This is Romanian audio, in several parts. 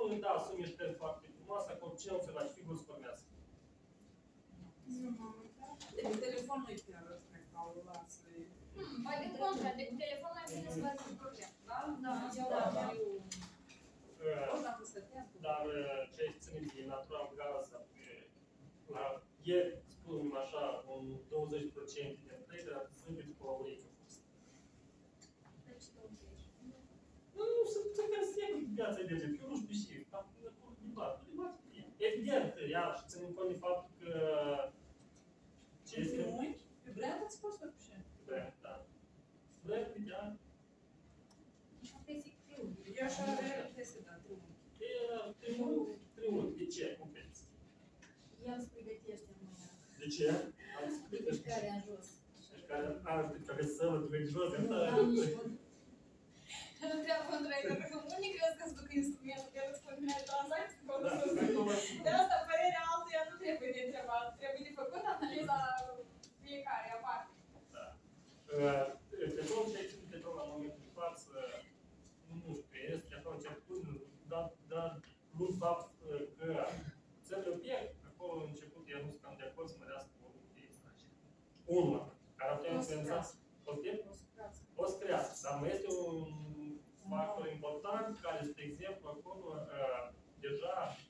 da, sunt mișcări foarte frumoase, acolo ce observați, figuri se formează. Telefonul nu-i prea rău, cred că au luat să... Mai de contra, de telefon mai bine să faci un program. Da? Da, Dar ce ține din natura gază, la ieri, spunem așa, un 20% din trader zâmbit cu aurică. Deci 20. Nu se care viața de deget, eu nu știu și, evident, iar și ținând cont de faptul că ce este... Pe brand ați spus sau pe ce? Brand, da. Brand, ideal. Eu așa avea impresia, da, Triunghi. De ce? Cum crezi? El se pregătește mâine. De ce? Mișcarea în jos. Care să-mă duc jos, de asta? Nu întreabă Andrei, pentru că unii crezi că se duc instrumentul de răspundere tranzacții, de asta părerea altuia nu trebuie de întrebat, trebuie de făcut analiza fiecare aparte. Da. Petrol și aici de petrol la momentul de față, nu știu, este așa început, dar luând fapt că țările OPEC, acolo în început i-a nu cam de acord să mărească volumul de extragere. Unul, care ar putea influența o să crească, dar mai este un factor important care, spre exemplu, acolo deja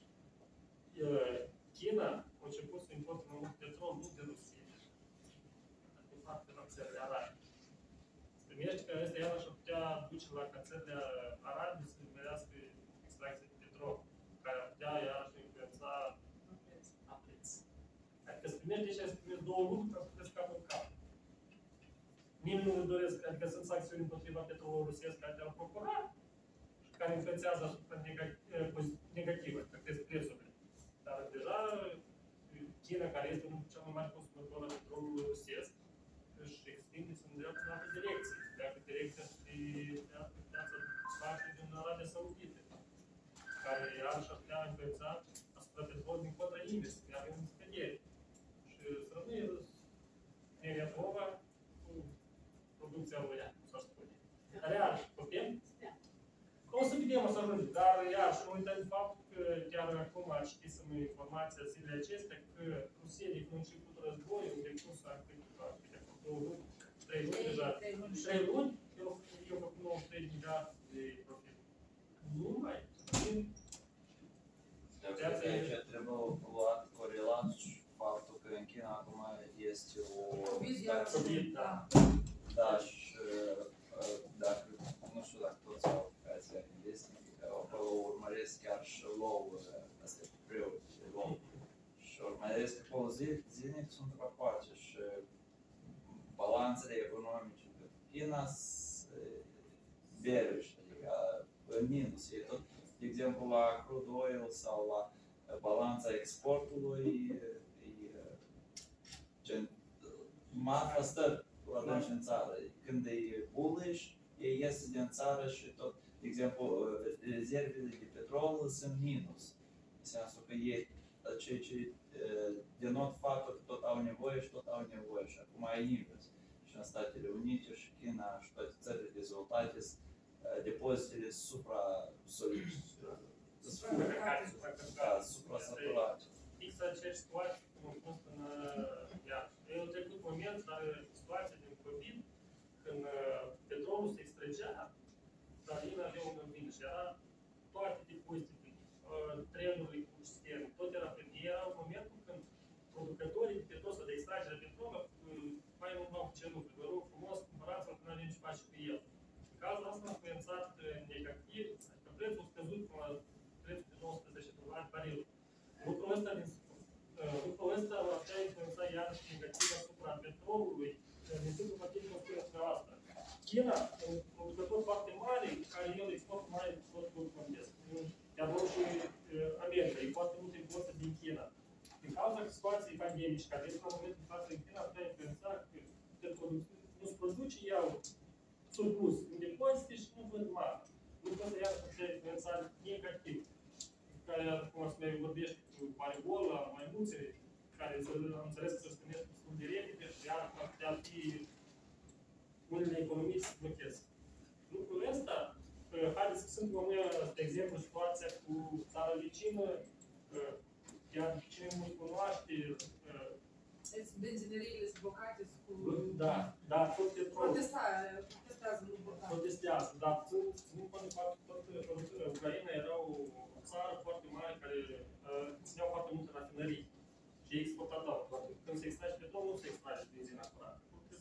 China a început să importe mai mult petrol, nu de Rusia, de fapt de la țările arabe. Se primește că ăsta iarăși ar putea duce la ca țările arabe să merească extracția de petrol, care ar putea iarăși influența la preț. Adică se primește și se primește două lucruri ca să puteți cap în cap. Nimeni nu doresc, adică sunt sancțiuni împotriva petrolului rusesc care le-au procurat și care influențează asupra negativă, că cresc prețurile. Dar deja China, care este unul dintre cel mai mari consumatori al petrolului rusesc, își extinde să îndreaptă în altă direcție. Dreaptă direcția spre piața din Arabia Saudită, care iarăși ar putea influența asupra petrolului din contra invers, că avem în scădere. Și să rămâne Neriatova cu producția lui, s-ar spune. Real, putem? O să vedem, o să ajungem, dar iar și nu uităm de faptul că chiar acum citisem informația zilele acestea că rusienii, când începutul războiului, de cum s-a câteva 2 luni, 3 luni deja, 3 luni, eu făcut 93 de miliarde de profit. Nu mai, aici trebuie luat corelat și faptul că în China acum este o... Da, și dacă, nu știu dacă toți au aplicația investiții, acolo urmăresc chiar și low, astea cu prețuri de low. Și urmăresc acolo zilnic sunt rapoarte și balanțele economice de China bearish, adică în minus. E tot, de exemplu, la crude oil sau la balanța exportului, gen, marfa stă la dânsi în țară. Când e bullish, ei ies din țară și tot, de exemplu, rezervele de petrol sunt minus. În sensul că ei, ceea ce denot faptul că tot au nevoie și tot au nevoie. Și acum e invers. Și în Statele Unite și China și toate țările dezvoltate, depozitele supra-saturate. Fix aceeași situație, cum a fost în Iași. E un trecut moment, dar situația din COVID, când petrolul se extragea, dar ei n-aveau unde vine și era toate depozitele, trenurile cu sistemul, tot era plin. Era momentul când producătorii de petrol sau de extragere de petrol mai nu au cerut. Vă rog frumos, cumpărați-l, că nu avem ce face cu el. În cazul ăsta a influențat negativ, adică prețul a scăzut până la prețul de $19 baril. Lucrul ăsta va putea influența iarăși negativ asupra petrolului, din timpul motivului că spuneți dumneavoastră. China, un producător foarte mare, care el exportă mare exportul contest. Iar și America, e foarte multe importuri din China. Din cauza situației pandemice, care este la momentul de față în China, ar putea influența că nu se produce iau surplus în depozite și nu vând mari. Lucrul ăsta iarăși ar putea influența negativ. Care, cum se mai vorbește cu paribola, mai mulți, care am înțeles că se spunesc destul de repede și iar ar putea fi unele economii să blocheze. Lucrul ăsta haideți să sunt de exemplu, situația cu țara vecină, chiar cine nu cunoaște, Benzineriile sunt blocate cu... da, tot petrol. Protestează, nu blocat. Protestează, dar ținând cont de faptul că Ucraina era o țară foarte mare care țineau foarte multe rafinării și exportau. Când se extrage petrol, nu se extrage benzina curată.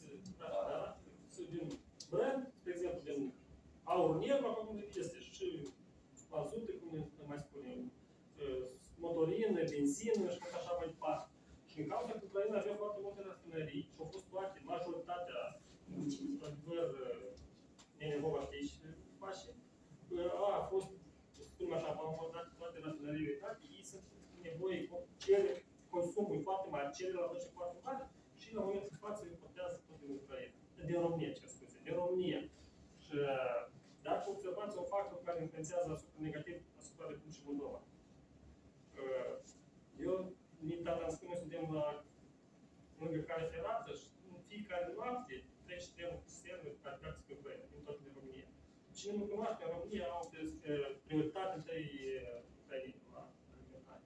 Din Brent, de exemplu, din aur negru, acum este și mazute, cum ne mai spunem, motorină, benzină și tot așa mai departe. Și în cauza că Ucraina avea foarte multe rafinării și au fost toate, majoritatea, într-adevăr, Nenevova știi și face, a fost, spunem așa, am abordat toate rafinăriile toate, ei sunt nevoie, consumul foarte mare, cererea la voce foarte mare și la momentul de față importează tot din Ucraina, din România, ce scuze, din România. Și dacă observați un factor care influențează negativ asupra Republicii Moldova. Eu, tata îmi spune, suntem lângă cale ferată și în fiecare noapte trece trenuri care pleacă spre Ucraina, din toată din România. Cine nu cunoaște, în România au prioritate întâi Ucrainei la alimentare.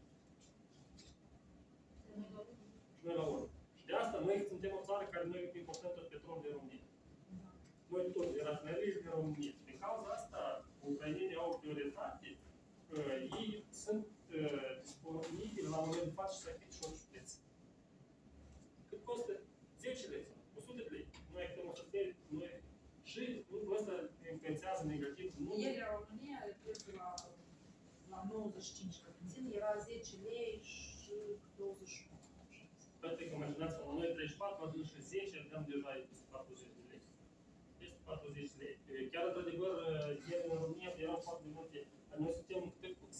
Și noi la urmă. Și de asta noi suntem o țară care noi importăm tot petrol din România. Noi tot, din rafinării din România. Din cauza asta, ucrainenii au prioritate, ei sunt disponibili la momentul de față și să achită și orice preț. Cât costă? 10 lei sau 100 de lei. Noi achităm 100 de lei, noi și lucrul ăsta influențează negativ. Ieri în România, prețul la 95 la benzină era 10 lei și 21. Practic, imaginați-vă, la noi 34, la și 10, dăm deja peste 40 de lei. Peste 40 de lei. Chiar, într-adevăr, ieri în România erau foarte multe. Noi suntem trecuți.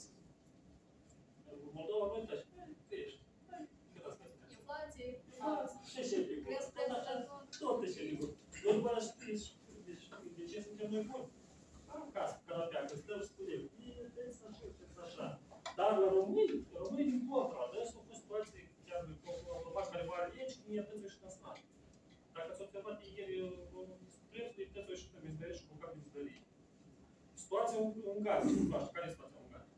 În Moldova, noi treci. Crești. Inflație, Și ce ligur? Tot ce ligur. Noi după aceea știți de ce suntem noi buni. Am casă, canapea, că stăm și spunem, vedeți așa, vedeți așa. Dar la românii din contra, dar s-au fost situații chiar automat care va legi, cum e prețul și în stat. Dacă ați observat ieri, prețul e prețul și pe mizberie și cu cap de mizberie. Situația în Ungaria, nu știu, care e situația în Ungaria?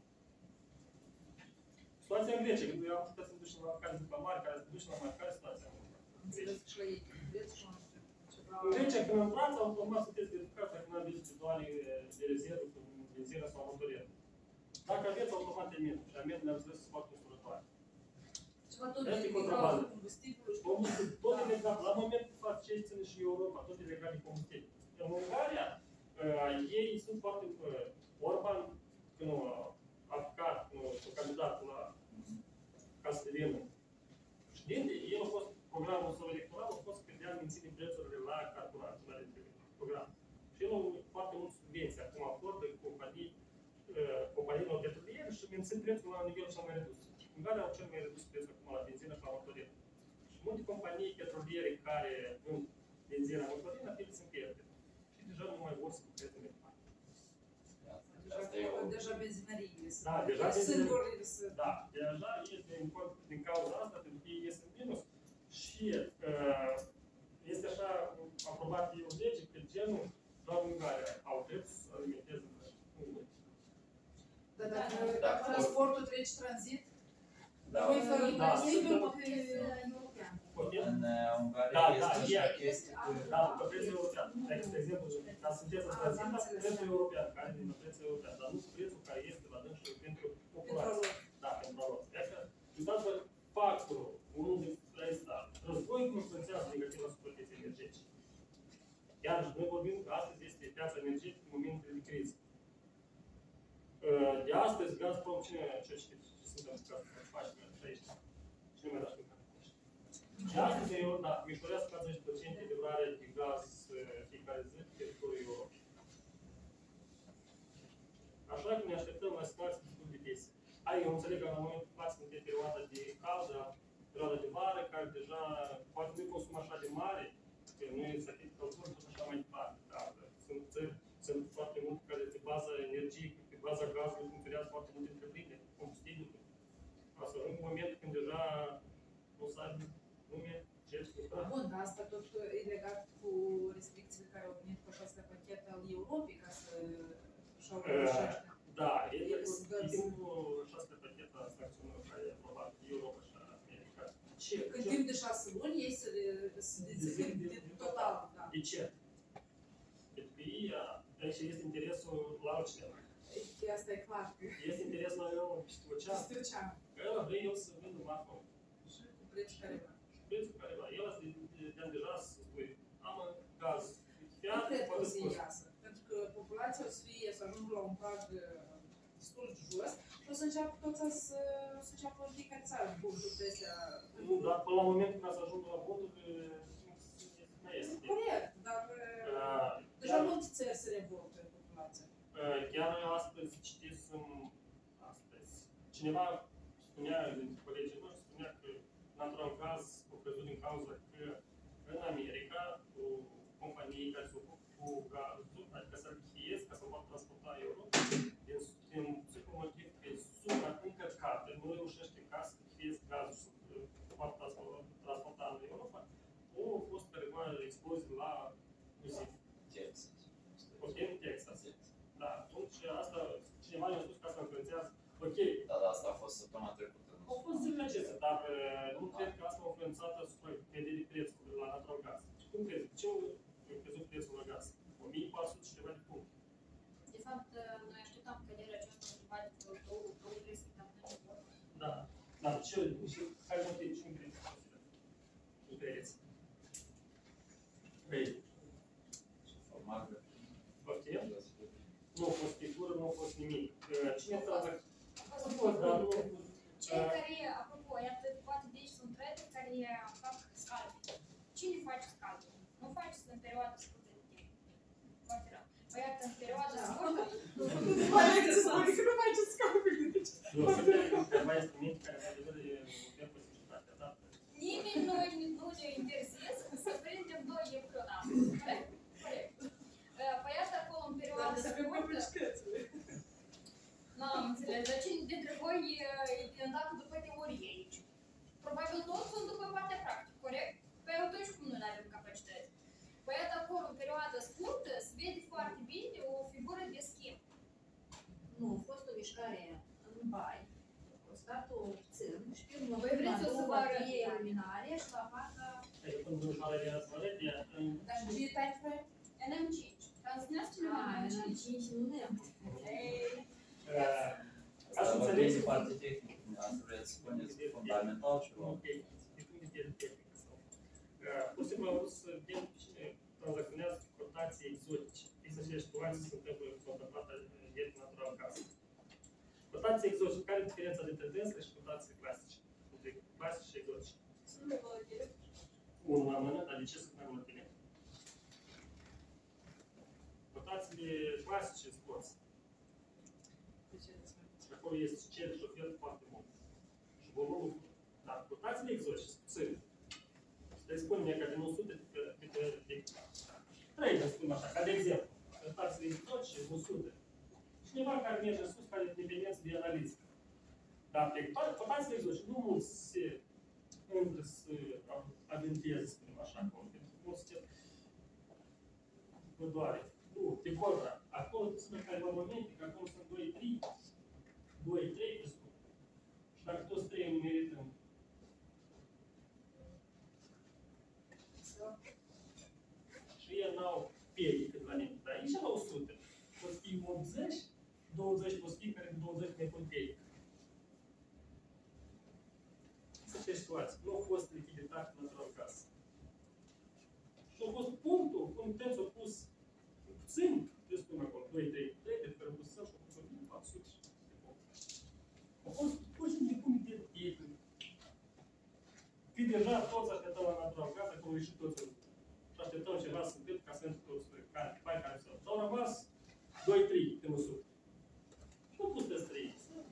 Situația în Grecia, când am putea să ne ducem la care zic la mare, care se duce la mare, care e situația în Ungaria? Înțeles că și la ei preț și nu știu ceva... În Grecia, când intrați, automat sunteți verificați dacă nu aveți bidouane de rezervă cu benzină sau motorină. Dacă aveți, automat de minus. Și amendele am înțeles să fac usurătoare. Ceva tot legat de combustibilul și... Tot e legat. La momentul de față, ce ține și Europa, tot e legat de combustibil. În Ungaria, ei sunt foarte... Orban, când a aplicat, un candidat la ca să devină președinte, el a fost, programul său electoral a fost că de a menține prețurile la carburant, la program. Și el a foarte mult subvenții, acum acordă companiilor petroliere și mențin prețul la nivelul cel mai redus. Ungaria au cel mai redus prețul acum la benzină și la motorină. Și multe companii petroliere care vând benzină la motorină, ele sunt pierde. Și deja nu mai vor să prețul mai mare. Deja benzinăriile sunt. Da, deja singurele sunt. Da, deja este din cauza asta, pentru că ei ies în minus. Și este așa aprobat de o lege că genul doar Ungaria au drept să alimenteze în Dar dacă transportul trece tranzit, Da, noi fără da, european. în Ungaria Da, este da, așa e. chestie cu... Da, pe prețul european. De exemplu, ca să sunteți în tranzit, dar pe prețul european, care din prețul european, dar nu prețul care este la dânsul pentru populație. Da, pentru lor. Uitați-vă factorul, unul dintre ăsta, războiul cum influențează negativ asupra pieței energetice. Iar noi vorbim că astăzi este piața energetică în momentele de criză. De astăzi, Gazprom, ce știți? Ce suntem în cazul să faci și aici? Cine mai dați mâncare? De astăzi, da, miștorească 40% de livrare de gaz fiecare zi pe teritoriul Europei. Așa că ne așteptăm la situații destul de dese. Eu înțeleg că la momentul de față suntem perioada de caldă, perioada de vară, care deja poate nu consumă așa de mare, că nu este atât căldură, tot așa mai departe. Dar sunt țări, sunt foarte multe care pe baza energiei, pe baza gazului, funcționează foarte multe întreprinderi, combustibil. Asta în moment când deja nu s-a lume, ce bun, dar asta tot e legat cu restricțiile care au venit cu această pachet al Europei ca să așa au făcut și ăștia. Da, e Ele se dă- timpul 6 pacheta sancțiunilor care e aprobat Europa și America. Ce? În timp de 6 luni, ei se dețin total, da. De ce? Pentru că ei, aici este interesul la altcineva. Asta e clar că Este interesul la el peste ocean. străceam Că el vrea el să vândă marfă. și cu prețul careva. Și prețul careva. El se deja să spui, am gaz. Nu cred că o să iasă, pentru că populația o să fie, să ajungă la un prag destul de jos și o să înceapă tot să înceapă în fiecare țară bunurile astea. Nu, dar până la momentul ca să ajungă la voturi, nu este. Corect, dar deja multe țări se revoltă în populație. Chiar astăzi citisem, cineva spunea, dintre colegii noștri, spunea că, într-un caz, au crezut din cauza că în America, cu companii care se ocupă cu gazul, adică să lichiez ca să poată transporta euro, din simplu motiv că e supraîncărcată, nu reușește ca să lichiez gazul să poată transporta în Europa, au fost careva explozii la Muzic. Texas. Ok, în Texas. Da, atunci asta, cineva ne-a spus că asta influențează. Ok, Da, da, asta a fost săptămâna trecută. au fost zilele acestea, dar nu cred că asta a influențat asupra căderii prețului la natural gas. Cum crezi? Ce a crezut prețul la gaz? 1400 și ceva de puncte. De fapt, noi așteptam căderea aceasta undeva de vreo 2-3 săptămâni. Da. Dar care motiv? Ce crezi? Nu credeți? Păi, Format. poftim? Nu a fost pictură, nu a fost nimic. Cine A s-a fost. A fost, dar nu... Cei care, apropo, iată, poate de aici sunt traderi care fac scalping. Cine face scalping? Nu faceți în perioada scurtă de timp. Foarte rău. Păi iată, în perioada scurtă... Nu mai să spune că nu faceți scalping. Nu, sunt câteva instrumente care se referă de putem posibilitatea dată. Nimeni nu ne interzis să prindem 2 euro pe an. Corect? Corect. Păi iată acolo în perioada Dar să avem scurtă... publicitățile. N-am înțeles, dar cine dintre voi e îndată după teorie aici? Probabil toți sunt după partea practică, corect? Păi atunci cum noi nu avem capacități? Păi iată acolo, în perioada scurtă, se vede foarte bine o figură de schimb. Nu, a fost o mișcare în bai. A fost dat o țân și pe urmă Voi vreți să vă arăt? luminare și la fața... Adică când nu știu de asta, Dar ce tare fără? NM5. Transmineați cineva NM5? 5 nu ne-am. ca să Vorbim de înțelegeți parte tehnică, asta vreți să spuneți fundamental ceva. Ok, e cum de tehnică sau. Pur și simplu am vrut să vedem cine tranzacționează cotații exotice. Există și situații se întâmplă cu s-au întâmplat ieri cu natural gas. Cotații exotice, care e diferența dintre dânsele și cotații clasice? Între clasice și exotice? Sunt de volatile. Unul la mână, dar de ce sunt mai volatile? Cotațiile clasice scoți. Și acolo este cer și ofertă foarte mult. Și volumul, dar cotațiile exotice, puțin. Să-i spunem că din 100 de 3, să spunem așa, ca de exemplu, cotațiile exotice, 100. Cineva care merge în sus, care e dependență de analiză. Dar pe cotațiile exotice, nu mulți se între să aventeze, să spunem așa, acolo, pentru că mulți se vă doare. Nu, de contra. Acolo sunt câteva momente, că acolo sunt 2-3, presupun. Și dacă toți 3 nu merităm, și ei n-au piei cât la mine, dar aici la 100. Poți fi 80, 20 poți fi care 20 mai pun piei. Asta e situația. Nu a fost lichiditate natural gas. Și a fost punctul, cum prețul a pus puțin, eu spun acolo, 2-3, pentru că a pus să și a pus 400. A fost pur și simplu cum de piei. Că deja toți așteptăm la natural gas, acolo ieși toți și așteptăm ceva să întâmple ca să întâmple toți pai care s-au. Au rămas 2-3 pe măsură. Și au pus pe 3.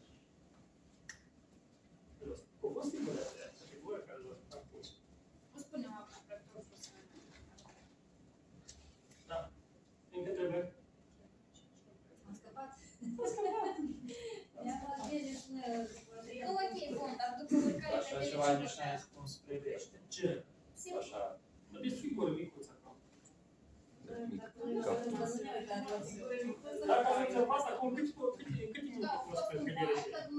Au fost singure astea, figură care l-au pus. Nu spunem acum, practic, să... Da. Încă trebuie. Am scăpat. Am scăpat. Ne-am luat bine și ne... Nu, ok, bun, dar după urcare... Așa ceva nici n-ai spus spre vește. Ce? Așa. Dar de figură micuță acum. Dacă încă. Dacă ați observat, acum câte minute a fost scădere?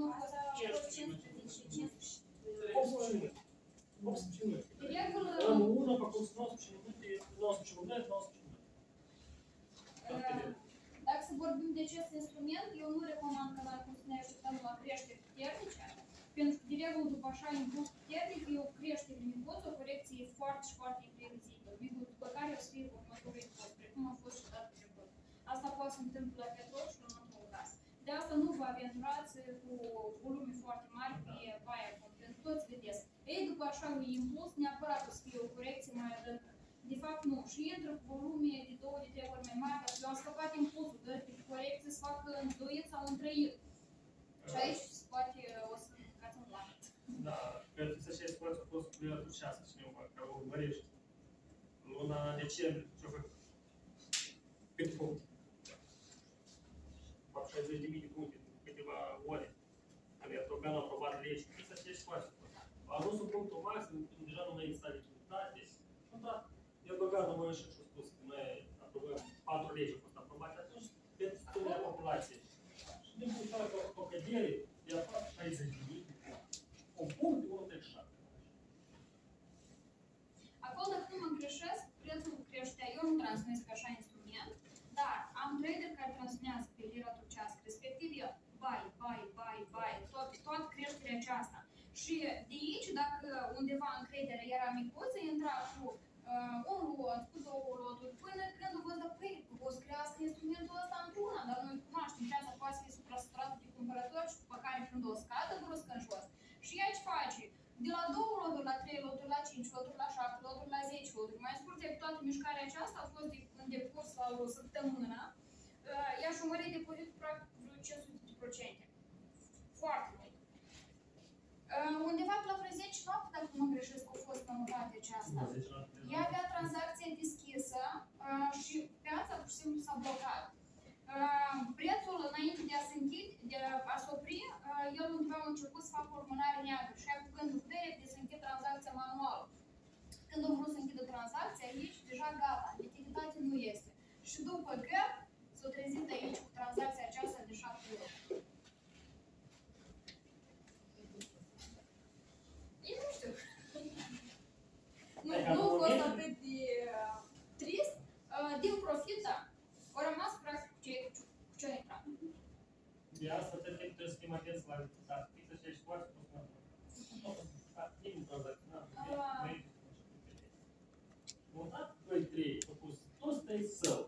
18 minute. 18 minute. Am 1 a făcut 19 minute, 19 minute, 19 minute. Dacă să vorbim de acest instrument, eu nu recomand că noi, cum spuneai, așteptăm la creșteri puternice, pentru că, de regulă, după așa impuls puternic, e o creștere micuță, o corecție foarte și foarte imprevizibilă, după care o să fie următorul impuls, precum a fost și data trecută. Asta poate să întâmple la petrol și la următorul caz. De asta nu vă aventurați cu volume foarte mari pe baia, pentru toți vedeți. Ei, după așa un impuls, neapărat o să fie o corecție mai adâncă. De fapt, nu. Și intră cu volume de 2-3 ori mai mari, dacă eu am scăpat impulsul, dar pe corecție să facă îndoit sau întrăit. Și aici poate o să cați un lac. Da, pentru că să situația a fost cu 6 cineva, că o urmărești. Luna decembrie, ce-a făcut? Câte puncte? 60.000 de puncte, câteva ore. Când Erdogan a aprobat legi, să se situația. A ajuns un punctul maxim, când deja nu mai exista lichiditate. Erdogan nu mai și-a spus că noi aprobăm 4 legi au fost aprobate atunci pentru studiul populației. Și din punctul ăla o cădere de aproape 60.000, un punct de 1,37. Acolo, dacă nu mă greșesc, prețul creștea. Eu nu transmit ca așa instrument, dar am trader care transminează pe lira turcească, respectiv el, bai, tot creșterea aceasta. Și de aici, dacă undeva încrederea era micuță, intra cu un lot, cu 2 loturi, până când o văd, păi, o să crească instrumentul ăsta într-una, dar noi cunoaștem ce asta poate fi suprasaturat de cumpărători și pe care când o scadă, brusc în jos. Și ea ce face? De la 2 loturi la 3 loturi, la 5 loturi, la 7 loturi, la 10 loturi. Mai scurt, de toată mișcarea aceasta a fost în decurs la o săptămână. Ea și-a mărit depozitul practic vreo 500%. Foarte mult. Undeva pe la vreo 10 noapte, dacă nu mă greșesc, a fost notată aceasta. Ea avea tranzacția deschisă și piața pur și simplu s-a blocat. Prețul înainte de a se închide, de a se opri, el undeva a început să facă o urmânare neagră și apucând putere de să închid tranzacția manuală. Când am vrut să închidă tranzacția, aici deja gata, lichiditate nu este. Și după gap, s-a trezit aici cu tranzacția aceasta de 7 euro. Eu nu știu. Nu a fost atât de trist. Din profit, da. Au rămas practic cu ce a intrat. De asta trebuie să fim atenți la lichiditate. Fixă și aici foarte frumos. Timp tranzacțional. Un dat, 2, 3, a pus toți tăi său.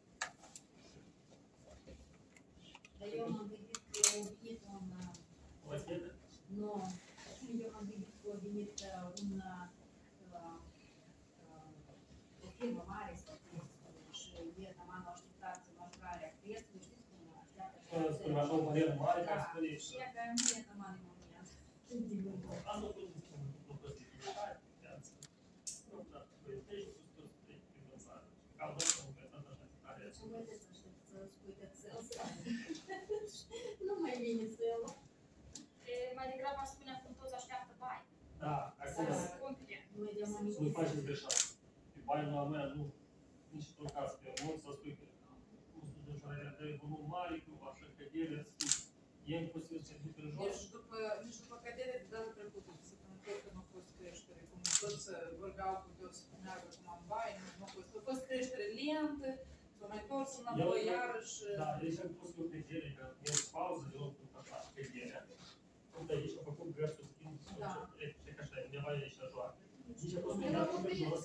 Dar eu m-am gândit că a venit un... O achetă? Nu, eu m-am gândit că a venit o firmă mare sau și Vietnamul a așteptat majorarea prețului, știți cum așteaptă? Spune așa o părere mare, ca să spune și... Și avea în Vietnam în moment. Asta a fost o posibilitate, viață. Nu, dar plătești cu toți prin vânzare. Ca doar să mă prezent așa de care... Și vedeți să spui că țel nu mai vine țelul. Mai degrabă aș spune acum toți așteaptă bani. Da, acum să nu faceți greșeală. Pe banii la mea nu, nici într-un caz, pe mult să spui că nu sunt ușoarele de volum mare, cu așa cădere, e imposibil să se ducă în jos. Nici după cădere de data trecută, săptămâna tot că nu a fost creștere, cum toți vorbeau cu toți spuneau cum am bai, nu a fost. A fost creștere lentă, s-a mai întors înapoi iarăși. Da, deci am pus o cădere, că e o pauză de loc cu așa căderea. Uite aici a făcut gărsul schimb, și așa, undeva aici la joacă. Nici a fost mai dat pe jos.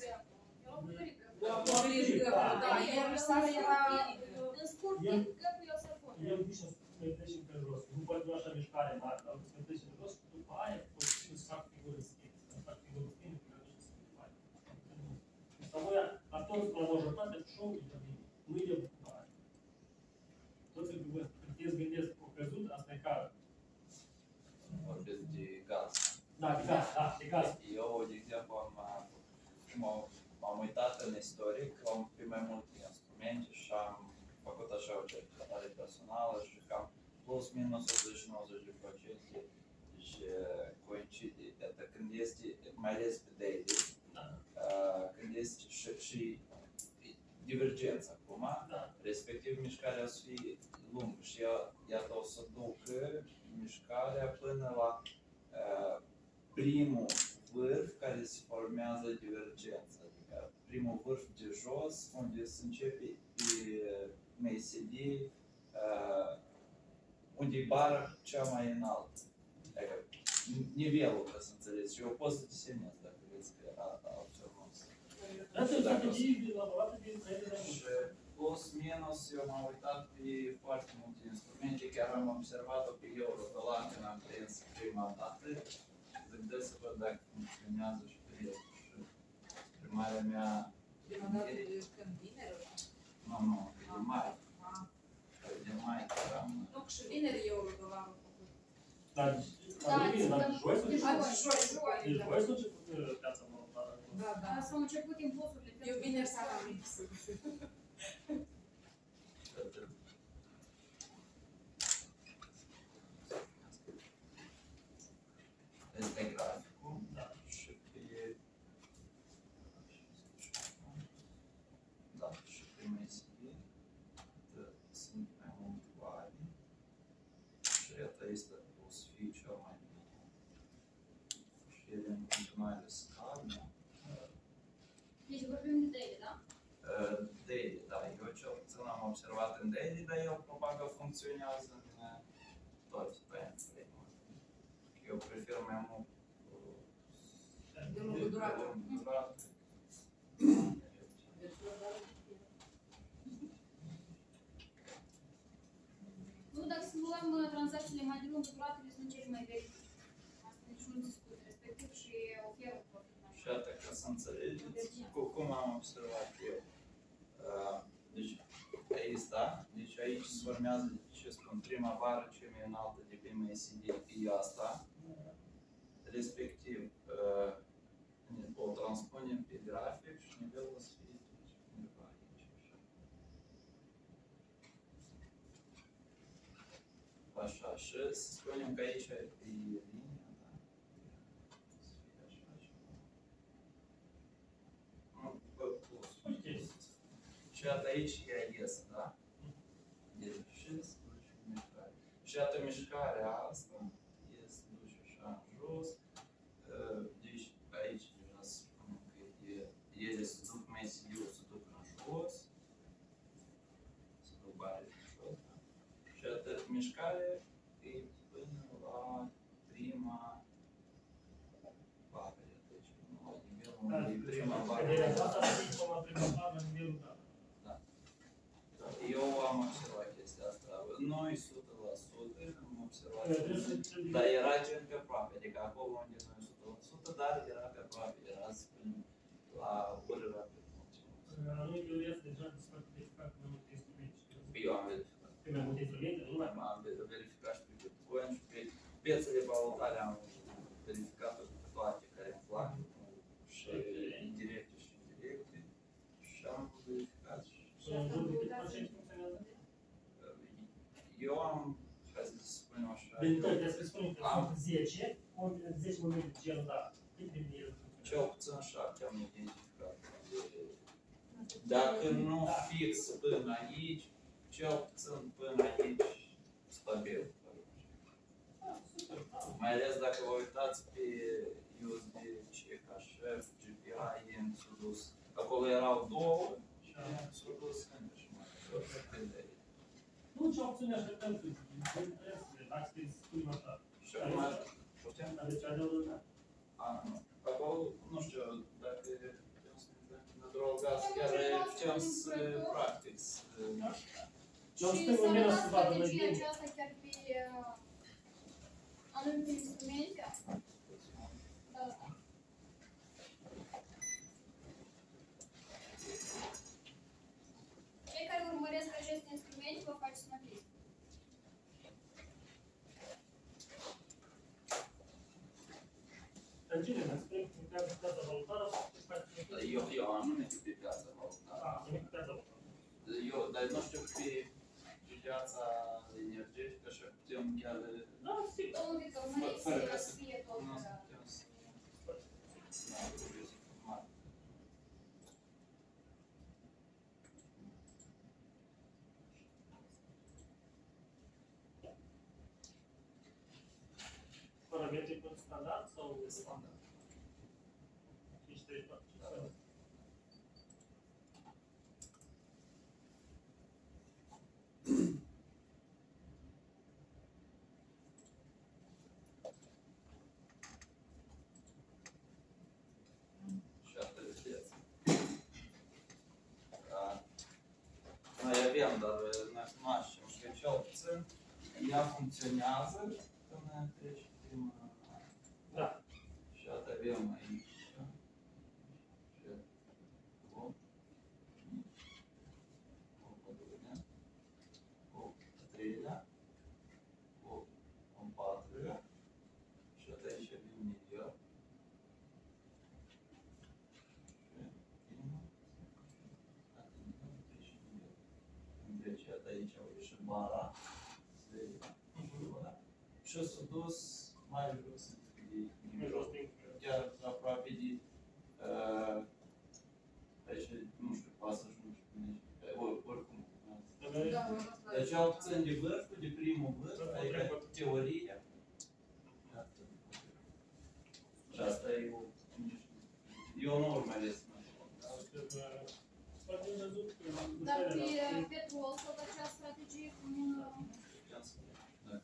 Da, iarăși sale era... În scurt timp, găpul eu să pun. El nici nu se trece pe jos, nu poate lua așa mișcare mare, dar se trece pe jos și după aia poți să fac figură schimb, să fac figură schimb, că nu se după aia. Sau voi, la toți, la majoritate, show-ul e de nu e de bucurare. Toți îți gândesc, o căzut, asta e care. Vorbesc de gaz. Da, de gaz. Eu, de exemplu, m-am uitat în istoric, am pe mai multe instrumente și am făcut așa o cercetare personală și cam plus minus 80-90% deci coincide. Când este, mai ales pe daily, când este și divergență acum, efectiv mișcarea o să fie lungă și ea o să ducă mișcarea până la primul vârf care se formează divergența, adică primul vârf de jos, unde se începe pe MSD, unde e bara cea mai înaltă. Adică nivelul, ca să înțelegeți. Eu pot să desenez dacă vreți că altfel nu o să. Asta e o strategie elaborată din înainte de Și plus minus, eu m-am uitat pe foarte multe instrumente, chiar am observat-o pe Eurodolar când am prins prima dată. Zic să văd dacă funcționează și pe el. Și primarea mea... Prima dată când vineri? Nu, de mai. De mai chiar am... Nu, și vineri Eurodolarul făcut. Dar joi sau de Joi, joi sau început piața voluntară? Da, da. S-au început impulsurile. Eu vineri seara am mix. Este graficul. Da. Și pe... Da, și pe MSD sunt mai multe vari. Și asta este o să fie cel mai bun. Și ele în continuare scad. Deci vorbim de daily, da? Daily, da. Eu cel puțin am observat în daily, dar el probabil funcționează în toți timeframe-uri. Eu prefer mai mult De lungă durată. Nu, dacă să luăm tranzacțiile mai de lungă durată, ele sunt cele mai vechi. Asta nici nu discut, respectiv și oferă profit. Și atât ca să înțelegeți cum am observat eu. Deci, aici, da? Deci aici se formează, ce spun, prima bară cea mai înaltă de pe MSD e asta. Respectiv, o transpunem pe grafic și nivelul o să fie undeva aici. Așa, și să spunem că aici e linia, da? Să fie așa ceva. Nu, plus. Și atât aici e ies, da? Deci, și să duce mișcare. Și atât mișcarea asta se duce așa în jos. Deci, aici deja să spunem că ele se duc, MSD-ul se duc în jos. Se duc bare în jos, da? Și atât mișcare e până la prima bară. Deci, la nivelul unde e prima bară. Asta va fi cum a prima bară în nivelul da. Eu am observat chestia asta. Noi 100% am observat. Dar era gen pe aproape, adică acolo unde noi 100%, dar era pe aproape, era, să spunem, la ori rapid funcționează. Anumite teorie deja despre verificat mai multe instrumente. Eu am verificat. Pe mai multe instrumente, nu mai Am verificat și pe Bitcoin și pe piețele valutare am verificat pe toate care îmi plac, și indirecte și indirecte, și am verificat și... Eu am, ca să spunem așa... Din tot, trebuie să spunem că sunt 10, 10 momente de genul, da. Cel puțin 7 am identificat. Dacă nu fix până aici, cel puțin până aici, stabil. Mai ales dacă vă uitați pe USD, CHF, GPI, IN s-a dus. Acolo erau două și s-a dus încă și mai jos. Nu, ce opțiune așteptăm că dacă să spunem așa. Și acum putem? Aveți adevărul? Nu. Acolo, nu știu, dacă natural gas chiar putem să practic. Și să arătați strategia aceasta chiar pe anumite instrumente? Da. Cei care urmăresc aceste instrumente vă faceți una click. În cine? Îmi spune că pe piața valutară Eu am numit pe piața valutară. numit pe piața valutară. Dar nu știu pe piața energetică și putem chiar... Da, sigur. Domnul Victor, urmăriți să fie tot. Nu putem să... Da, trebuie să filmăm. standard sau Standard. 5-3-4? Da. Și asta vedeți. Da. Noi avem, dar noi cunoaștem că cel puțin ea funcționează până trece prima. Da. Și asta avem aici. Și o pădure, o treilea, o patrulea și asta aici avem milion. Deci, iată aici au ieșit bara, și s-a dus mai jos, Mai jos din chiar aproape de, aici, nu știu, pasaj, nu știu cum e, oricum. Da, urmă să Deci, cel puțin de vârful, de primul vârf, adică teoria. Și asta e o, eu nu urmăresc. Foarte văzut că Dar pe petrol tot acea strategie cum... Da.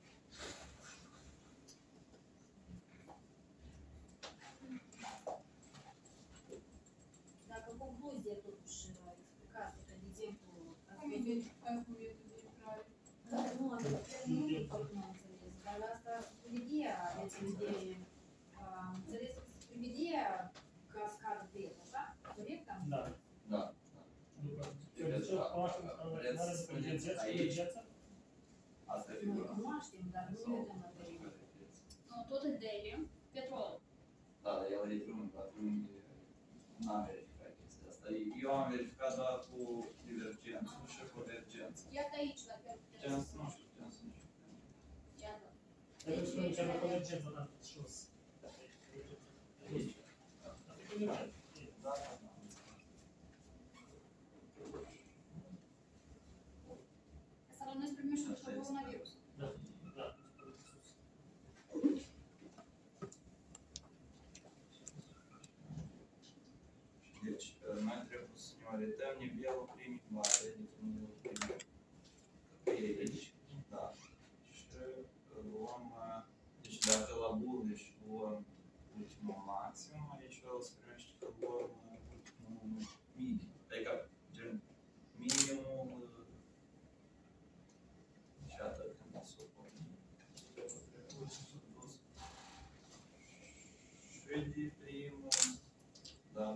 Dacă în concluzie totuși explicați că, de exemplu, Cum identificăm cu metode livrare? nu am înțeles, dar la asta prividia, deci idee, înțeles prividia ca scadă preț, așa? Corect am? Da. Da. După ce cunoaștem standardizarea de pregenția și urgență, Asta e Nu figura. cunoaștem, dar nu vedem la perioadă. Nu, tot în daily, petrol. Da, dar el e primul, atunci n-am verificat chestia asta. Eu am verificat doar cu divergență și convergență. Iată aici, la Gens, nu știu, gens, nu știu. Iată. trebuie să spunem că la convergență, da, jos. Aici. Asta e convergență. Da, da, da. Asta la noi primește și coronavirus. Da, da. Deci, noi trebuie să ne orientăm nivelul primii mare, adică nivelul primii. Că e aici, da. Și luăm, deci dacă la Bulgaș luăm ultimul maxim, aici el se primește că luăm ultimul minim. Adică, gen, minimul și atât când s-o pornim. Și de primul, da,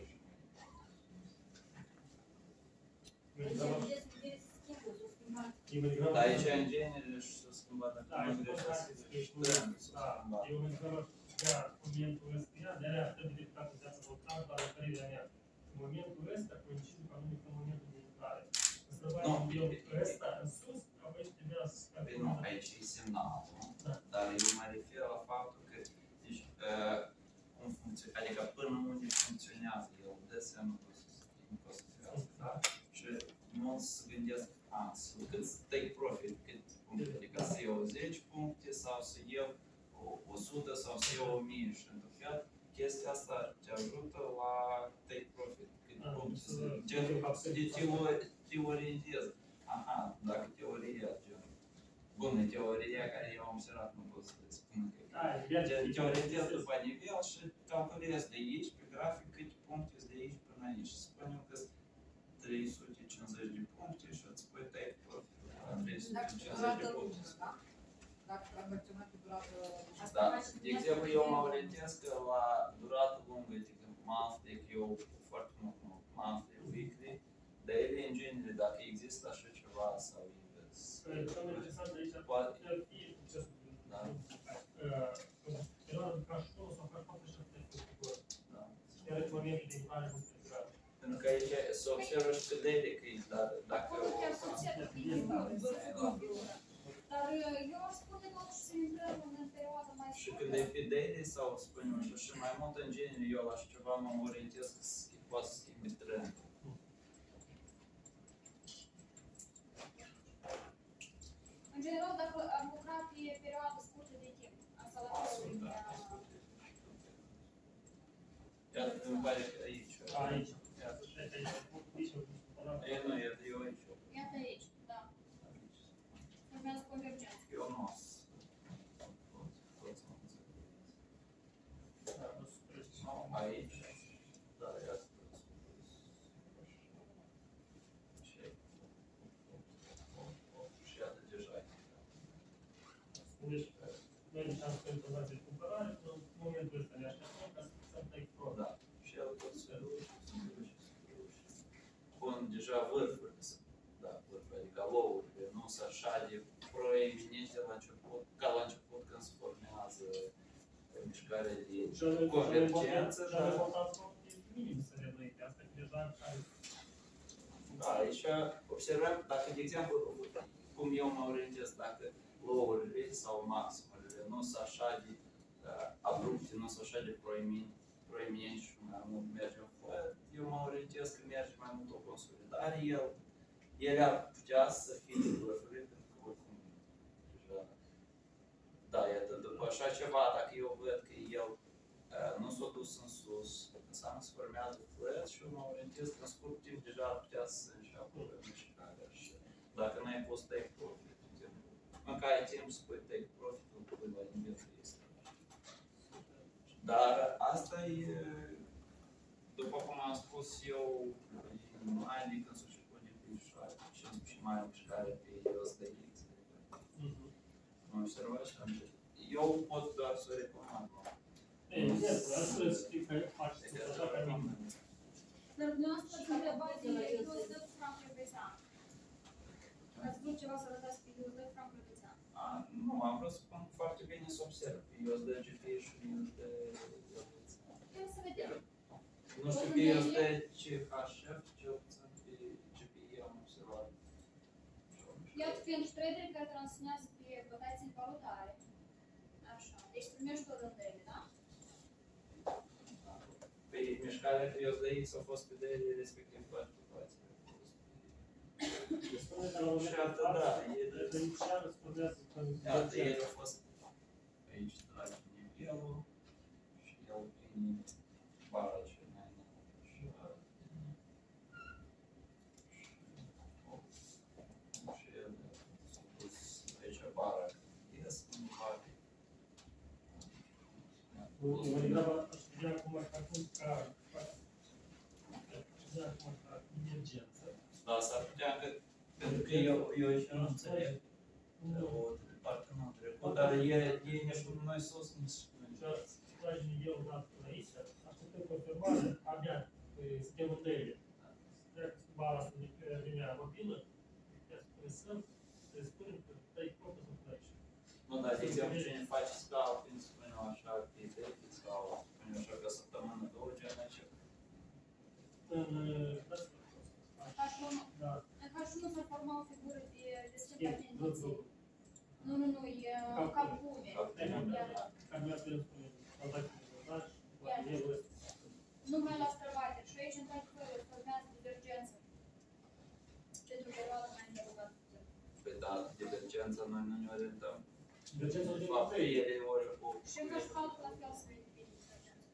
Deci, vedeți, vedeți schimbul, s-o schimbat. dar aici în genere și s-a schimbat Da, dacă nu e greșesc, trendul s-a da, schimbat. eu mă întrebă chiar momentul ăsta, de-aia trebuie verificat în viața volcană la răcărirea mea. În momentul ăsta coincide cu anumit în momentul de intrare. Întrebarea Nu. eu ăsta în sus, apoi trebuia să se Păi nu, aici e semnalul, Da. dar eu mă refer la faptul că, deci, cum funcționează, adică până unde funcționează, el dă semnul că o să fie asta, da? Și mulți se gândesc, cât să take profit, cât puncte, adică să iau 10 puncte sau să iau 100 sau să iau 1000 și într-un fel, chestia asta te ajută la take profit, cât puncte să, gen, te orientezi. Aha, dacă teoria, gen, bună teoria care eu am observat, nu pot să spun că gen, te orientezi după nivel și calculezi de aici, pe grafic, câte puncte sunt de aici până aici. Spunem că sunt 350 de puncte și îți pui take profit la Dacă 350 de durată puncte. lungă, da? Dacă tranzacționat pe durată Da, de exemplu, eu mă orientez că la durată lungă, adică monthly, că eu foarte mult monthly, weekly, daily, în genere, dacă există așa ceva sau invers. Cel mai interesant aici Poate- ar fi procesul Da. perioada de crash 1 sau crash 4 și atât de figură. Da. Iar în momentul de intrare în perioadă. Pentru că aici se observă și că daily, că e, dar dacă... Acolo chiar se observă că e dar eu aș spune totuși să intrăm în perioada mai Și când e pe daily sau spunem așa, și mai mult în genere, eu la așa ceva mă orientez că poate să schimbi trendul. În general, dacă am lucrat pe perioadă scurtă de timp, asta la Absolut, da. pare că aici. Aici, iată, și aici, aici, E, nu, e eu aici. Iată aici, da. Urmează convergență. Eu nu o să... Toți mă înțelegeți. Nu, aici. Da, iată. Și iată deja aici. Deci, noi am făcut informații de cumpărare, în momentul ăsta ne așteptăm ca să fixăm take profit. Da. Și el tot se duce. Bun, deja vârfurile, da, vârfurile, adică lourile, nu sunt așa de proeminente la început, ca la început când se formează mișcarea de convergență, Și am important e minim să ne dăite, asta e deja care... Da, aici observăm, dacă, de exemplu, cum eu mă orientez, dacă lourile sau maximurile nu sunt așa de abrupte, nu sunt așa de proeminente și mai mult merge în foaie, eu mă orientez că merge mai mult o consolidare, ele ar putea să fie de vârfurile, pentru că oricum deja... Da, iată, după așa ceva, dacă eu văd că el nu s-a dus în sus, înseamnă să formează flat și eu mă orientez că în scurt timp deja ar putea să înceapă mișcarea și dacă n-ai pus take profit, de exemplu, încă ai timp să pui take profit-ul, pui la inversul este. Dar asta e, după cum am spus eu, mai de când s-o știu de pe 15 și mai mișcare pe USDX. Mă observați și am zis, eu pot doar să o recomand. Ei, asta îți știi că faci așa ca mine. Dar dumneavoastră ați întrebat de USD franc repețean. Ați vrut ceva să arătați pe USD franc repețean. Nu, am vrut să spun foarte bine să observ pe USD GP și USD. Trebuie să vedem. Nu știu pe USD CHF, ce puțin pe GPI am observat. Iată pentru traderii care tranzacționează pe cotații valutare. Așa, deci primești o rândările, da? Pe mișcarea pe USDX a fost pe daily, respectiv toate cotațiile. Spune că la un moment dat, de inițial îți urmează că... Iată, el a fost aici, trage nivelul și el prin bara ce mai și el s-a pus aici bara ies în parte. Mă degrabă aș vedea acum ca emergență. Da, s-ar putea că, pentru că eu și nu înțeleg o parte nu am trecut, dar ei nici noi sus, nici Și tragi nivelul dat până aici, așteptăm confirmare, abia suntem în daily. Dacă bara asta de linia mobilă, să presăm, să spunem că dai profit până aici. nu, dar de exemplu, cine face scalping, spunem așa, pe daily sau spunem așa, că săptămână, două, gen aici. În H1. da. În H1 s-ar forma o figură de descent E, a tendenței. Nu, e capune. Cam mi-a spune, tranzacții de vânzare și nivelul ăsta. Numai la străbateri. Și aici, într-adevăr, formează divergență. Pentru perioada mai îndelungată. Păi da, divergența, noi nu ne orientăm. Divergența de Fapt că ele ori o... Și în cașpatul la fel să vede divergență.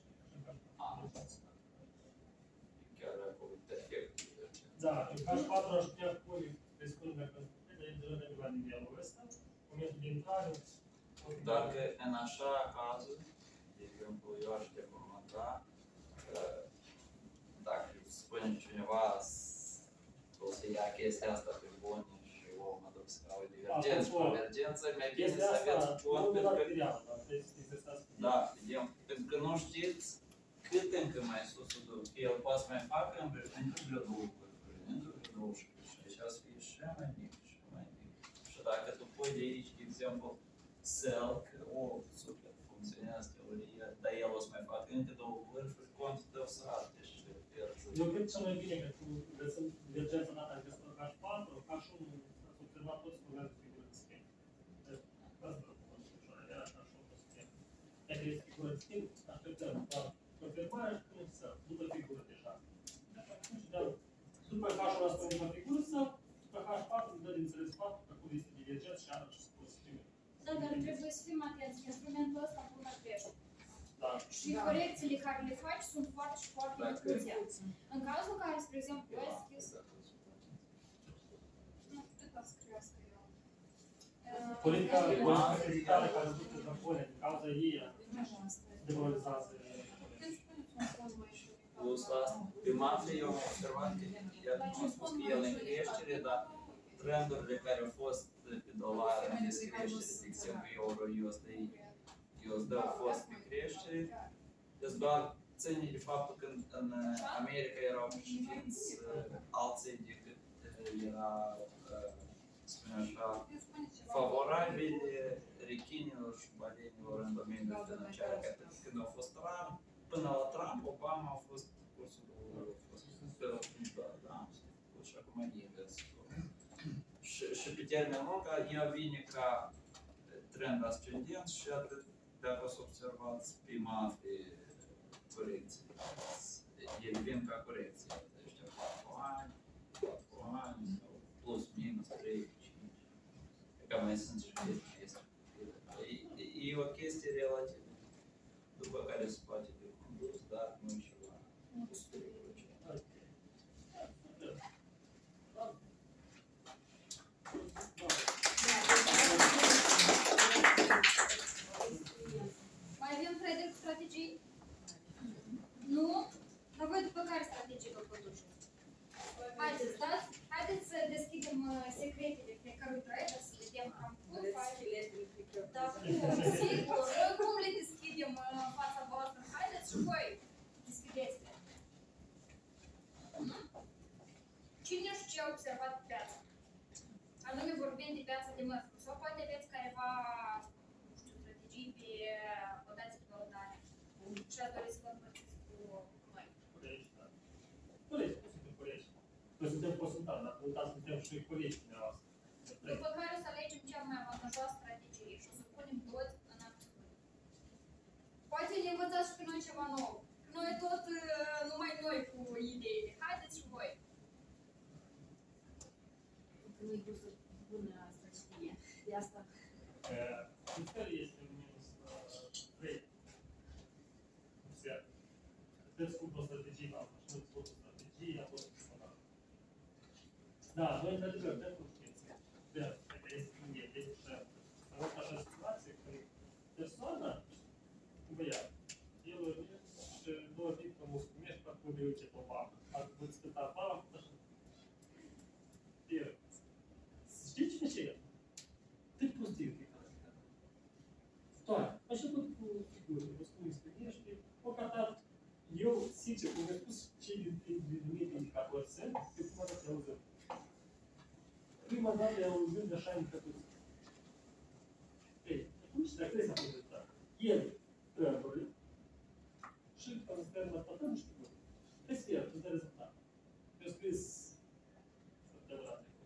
Chiar acolo perfect divergență. Da, în caz 4 aș putea pune, presupun dacă deja la nivelul ăsta, momentul de intrare. Doar că în așa cazuri, de exemplu, eu aș recomanda că dacă spune cineva o să ia chestia asta pe bune și o mă duc să caut divergență, convergență, mai bine să aveți cont pentru că... Da, vedem, pentru că nu știți cât încă mai sus o duc. El poate să mai facă între vreo două curcuri, între vreo două și așa să fie și mai mic și mai mic. Și dacă tu pui de aici, de exemplu, sell, că super funcționează teoria, dar el o să mai facă încă două vârfuri, contul tău să arte și pierzi. Eu cred că cel mai bine că tu găsim divergența data în găsit H4, H1, ați observat toți programele de figură de schimb. Dacă este figură de schimb, așteptăm la confirmare și punem să, după figură deja. După H1 spunem la figură să, după H4 îmi dă de înțeles faptul că acolo este divergență și arată ce se poate schimbe. Da, dar trebuie să fim atenți. Instrumentul ăsta până crește. Da. Și Da. corecțiile care le faci sunt foarte și foarte Dacă- micuțe. În cazul în care, spre exemplu, eu ai scris... Nu, trebuie să scriască eu. Politica militară care duce Japonia, din cauza ei, demoralizează. Plus la asta, pe mafie eu am observat că el nu a spus că el e în creștere, dar trendurile care au fost pe dolar în descreștere, de exemplu euro, USD au fost pe creștere, deci doar ține de faptul că în America erau președinți alții decât era, spune așa, favorabile rechinilor și balenilor în domeniul financiar. Când a fost Trump, până la Trump, Obama a fost cursul da, și acum invers. Și pe termen lung, ea vine ca trend ascendent și atât dacă o să observați pe mafie corecții. Ele vin ca corecție, ăștia 4 ani sau plus, minus, 3, 5. Că mai sunt și chestii. E o chestie relativă, după care se poate de condus, dar nu e ceva sperios. Mai avem Frederic cu strategii? Nu? Dar voi după care strategii vă conduceți? Haideți, da? Haideți să deschidem secretele fiecărui trader, să vedem cam cum face. Da, cum, sigur, cum le deschidem în fața voastră? Haideți și voi, deschideți-le. Cine știu ce a observat pe piața? Anume vorbim de piața de mărfuri sau poate aveți careva, nu știu, strategii pe odații de valutare și ați dori să vă împărțiți cu noi. Colegi, da. Colegi, nu suntem colegi. Noi suntem consultanți, dar uitați, suntem și colegi dumneavoastră. După care o să alegem cea mai avantajoasă strategie și o să punem toți în acțiune. Poate ne învățați și pe noi ceva nou. Noi tot, numai noi cu ideile. Haideți și voi. Nu-i bună strategie. De asta. Care este minus 3? Puteți cu o strategie, la așa nu-ți pot o strategie, a fost personală. Da, noi într-adevăr, pentru știință, este trend. Am avut așa situație când persoana, băiat, el a venit și nu a venit că mă scumești că acum uite pe bancă. Dacă vă discuta bancă, așa. Știi cine ce e? Ты пустил фигуры. Так, а что тут фигуры? Вы скажите, когда eu, sincer, cum ai spus cei din medii ca părțeni, pe prima dată le auzim. Prima dată le auzim de așa încătuți. Ei, atunci dacă trebuie să fie dreptate. El, trendurile, și ca să sperăm la toată, nu știu cum. Trebuie să fie, îți dă rezultat. Eu scris săptămâna trecută.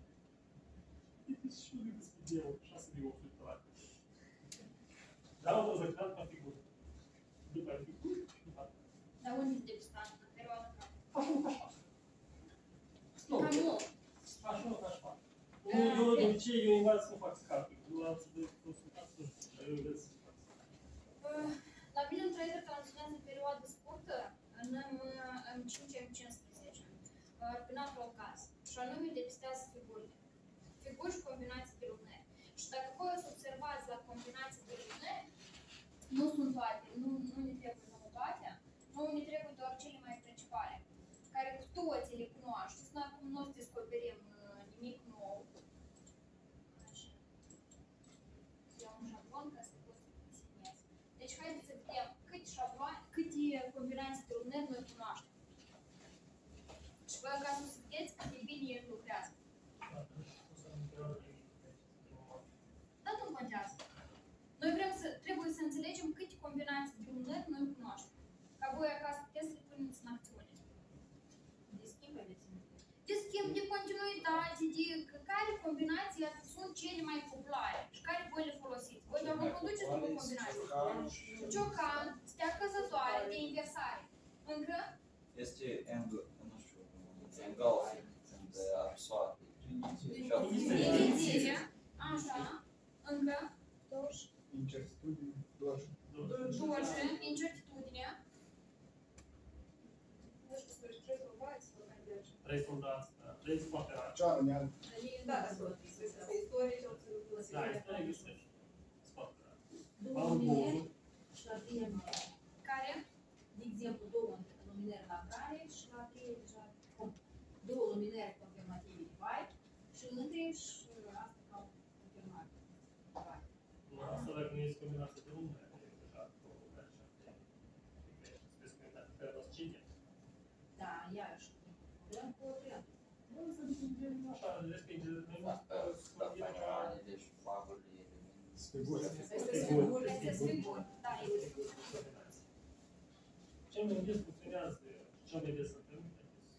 Și nu despre eu 6.800 de lei. Dar au răzăcrat ca figură. După aia figură și după aia. Dar unde te depistat în perioada ca? Așa, așa. Cam mult. Așa, așa. Eu de obicei, eu învaț să nu fac scapuri. Nu am să de consultat să știu, dar eu vreau să fac scapuri. La mine un trader tranzacționează în perioadă scurtă, în 5-15, prin alt caz. Și anume depistează figurile. Figuri și combinații de lumnări. Și dacă voi o să observați la combinații de lumnări, nu sunt toate, nu ne trebuie toate, nu ne trebuie doar cele mai principale, care cu toții le cunoașteți. Noi acum nu o să descoperim nimic nou. Așa. Iau un șablon ca să pot să disegnez. Deci haideți să vedem câte combinații de lumnări noi cunoaștem. Și voi acasă să vedeți cât de bine el lucrează. Dar nu contează. Noi trebuie să înțelegem câte combinații de lumnări noi cunoaștem. Ca voi acasă puteți să le puneți în acțiune. De schimb aveți în vedere. De schimb, de continuitate, de care combinații sunt cele mai populare și care voi le folosiți. Voi doar vă conduceți după combinații. Ciocan, stea căzătoare, de inversare. Încă? Este nu știu, engulfing, când absoarbe. Liniție. Așa. Încă? Incertitudine, doar. Doje, incertitudine. trei soldați, trei foarte rar. Cioară neagră. Da, da, istorici au ținut Da, istorie găsești. Foarte rar. Două lumineri și la trei lumineri. Care? De exemplu, două lumineri la care și la trei deja două lumineri confirmative de vai și între și asta ca confirmat. Asta dacă nu este combinație de lume, e deja așa de specificat pe răscine. Da, iarăși. Vrem cu o treabă. Nu să înțelegem așa, respinge, nu Da, fainioane, deci flagurile, Figuri. Este sigur. Este sigur. Da, este sigur. Cel mai des funcționează, cel mai des întâlnit,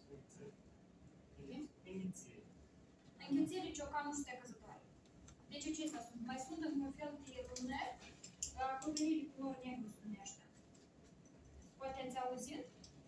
iniție. Înghițirile ciocanul și decăzătoare. Deci acestea sunt. Mai sunt într-un fel de lumânări, acoperiri cu nor negru se numește. Poate ați auzit?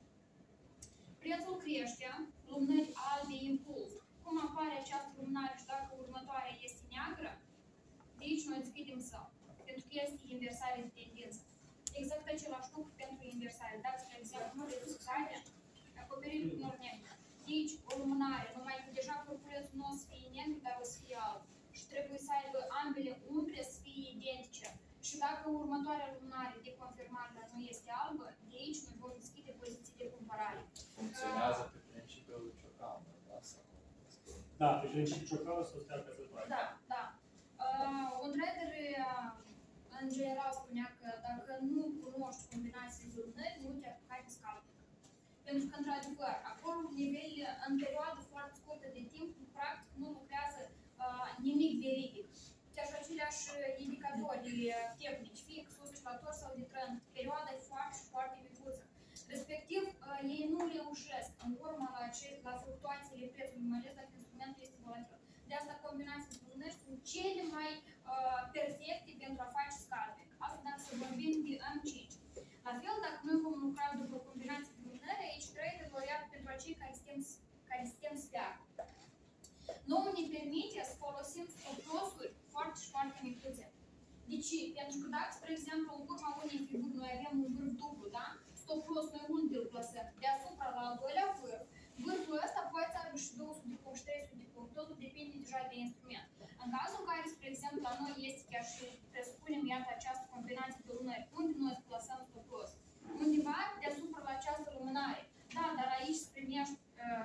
Prețul crește, lumânări albe impuls. Cum apare această lumânare și dacă următoarea este neagră, de aici noi deschidem să. Pentru că este inversare de tendință. Exact același lucru pentru inversare. Dacă, spre exemplu, prețul scade, acoperiri cu nor negru. Deci, o lumânare, numai că deja corpulețul nu o să fie negru, dar o să fie alb. Și trebuie să aibă ambele umbre să fie identice. Și dacă următoarea lumânare de confirmare nu este albă, de aici noi vom deschide poziții de cumpărare. funcționează pe principiul ciocan, da? Da, pe principiul ciocanul să stea căzătoare. Da, da. Un trader, în general, spunea că dacă nu cunoști combinații de lumânări, nu te apucai de scalping. Pentru că, într-adevăr, acolo, în perioadă foarte scurtă de timp, practic nu lucrează nimic veridic. Chiar și aceleași indicatori tehnici, fie că oscilator sau de trend, perioada e foarte, foarte micuță. Respectiv, ei nu reușesc în urma la fluctuațiile prețului, mai ales dacă instrumentul este volatil. De asta, combinații de lumânări sunt cele mai perfecte pentru a face scalping. Asta dacă să vorbim de M5. La fel, dacă noi vom lucra după combinații de lumânări, aici trader loial pentru acei care suntem sfiară. Nouă ne permite să folosim stop-loss-uri foarte și foarte micuțe. De ce? Pentru că dacă, spre exemplu, în urma unei figuri noi avem un vârf dublu, da? Stop-loss noi unde îl plasăm? Deasupra la al doilea vârf. Vârful ăsta poate să aibă și 200 de punct, 300 de punct, totul depinde deja de instrument. În cazul în care, spre exemplu, la noi este chiar și presupunem, iată, această combinație de lumânări, unde noi să plasăm stop-loss? Undeva deasupra la această lumânare. Da, dar aici se primește,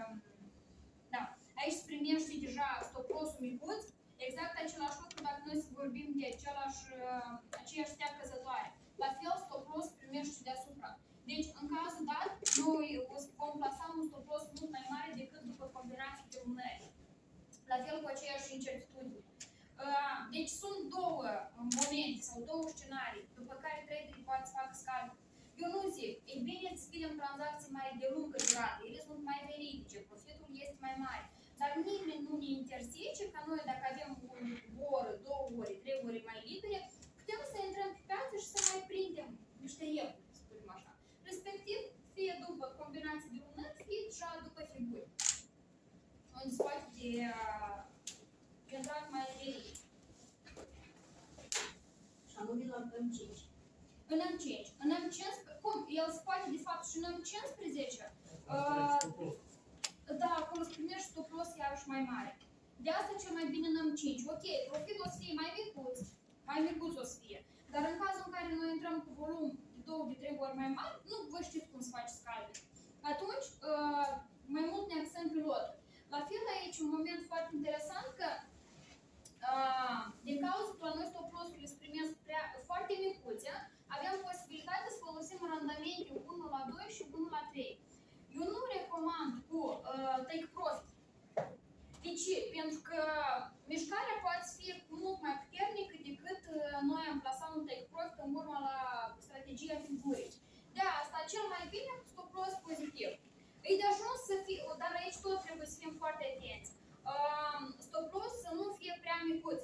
aici se primește deja stop-loss-ul micuț, exact același lucru dacă noi să vorbim de aceeași stea căzătoare. La fel, stop-loss primește deasupra. Deci, în cazul dat, noi vom plasa un stop-loss mult mai mare decât după combinații de lumânări. La fel cu aceeași incertitudine. Deci sunt două momente sau două scenarii după care traderii poate să facă scalp. Eu nu zic, e bine să scriem tranzacții mai de lungă durată, ele sunt mai veridice, profitul este mai mare. Dar nimeni nu ne interzice ca noi, dacă avem o oră, 2 ore, 3 ore mai libere, putem să intrăm pe piață și să mai prindem niște iepuri, să spunem așa. Respectiv, fie după combinații de lumânări, fie deja după figuri. Unde se poate de intrat mai veridic. Și anume la M5. În M5. În M15, cum? El se poate, de fapt, și în M15. Da, acolo se primește stop-loss iarăși mai mare. De asta cel mai bine în M5. Ok, profitul o să fie mai micuț o să fie. Dar în cazul în care noi intrăm cu volum de 2-3 ori mai mare, nu vă știți cum să faceți scalping. Atunci, mai mult ne axăm pe loturi. La fel aici, un moment foarte interesant că din cauza că la noi stop-loss-urile se primesc foarte micuțe, avem posibilitatea să folosim randamente 1 la 2 și 1 la 3. Eu nu recomand cu take profit. De ce? Pentru că mișcarea poate să fie mult mai puternică decât noi am plasat un take profit în urma la strategia figurii. De asta, cel mai bine cu stop-loss pozitiv. E de ajuns să fie, dar aici tot trebuie să fim foarte atenți. Stop-loss să nu fie prea micuț.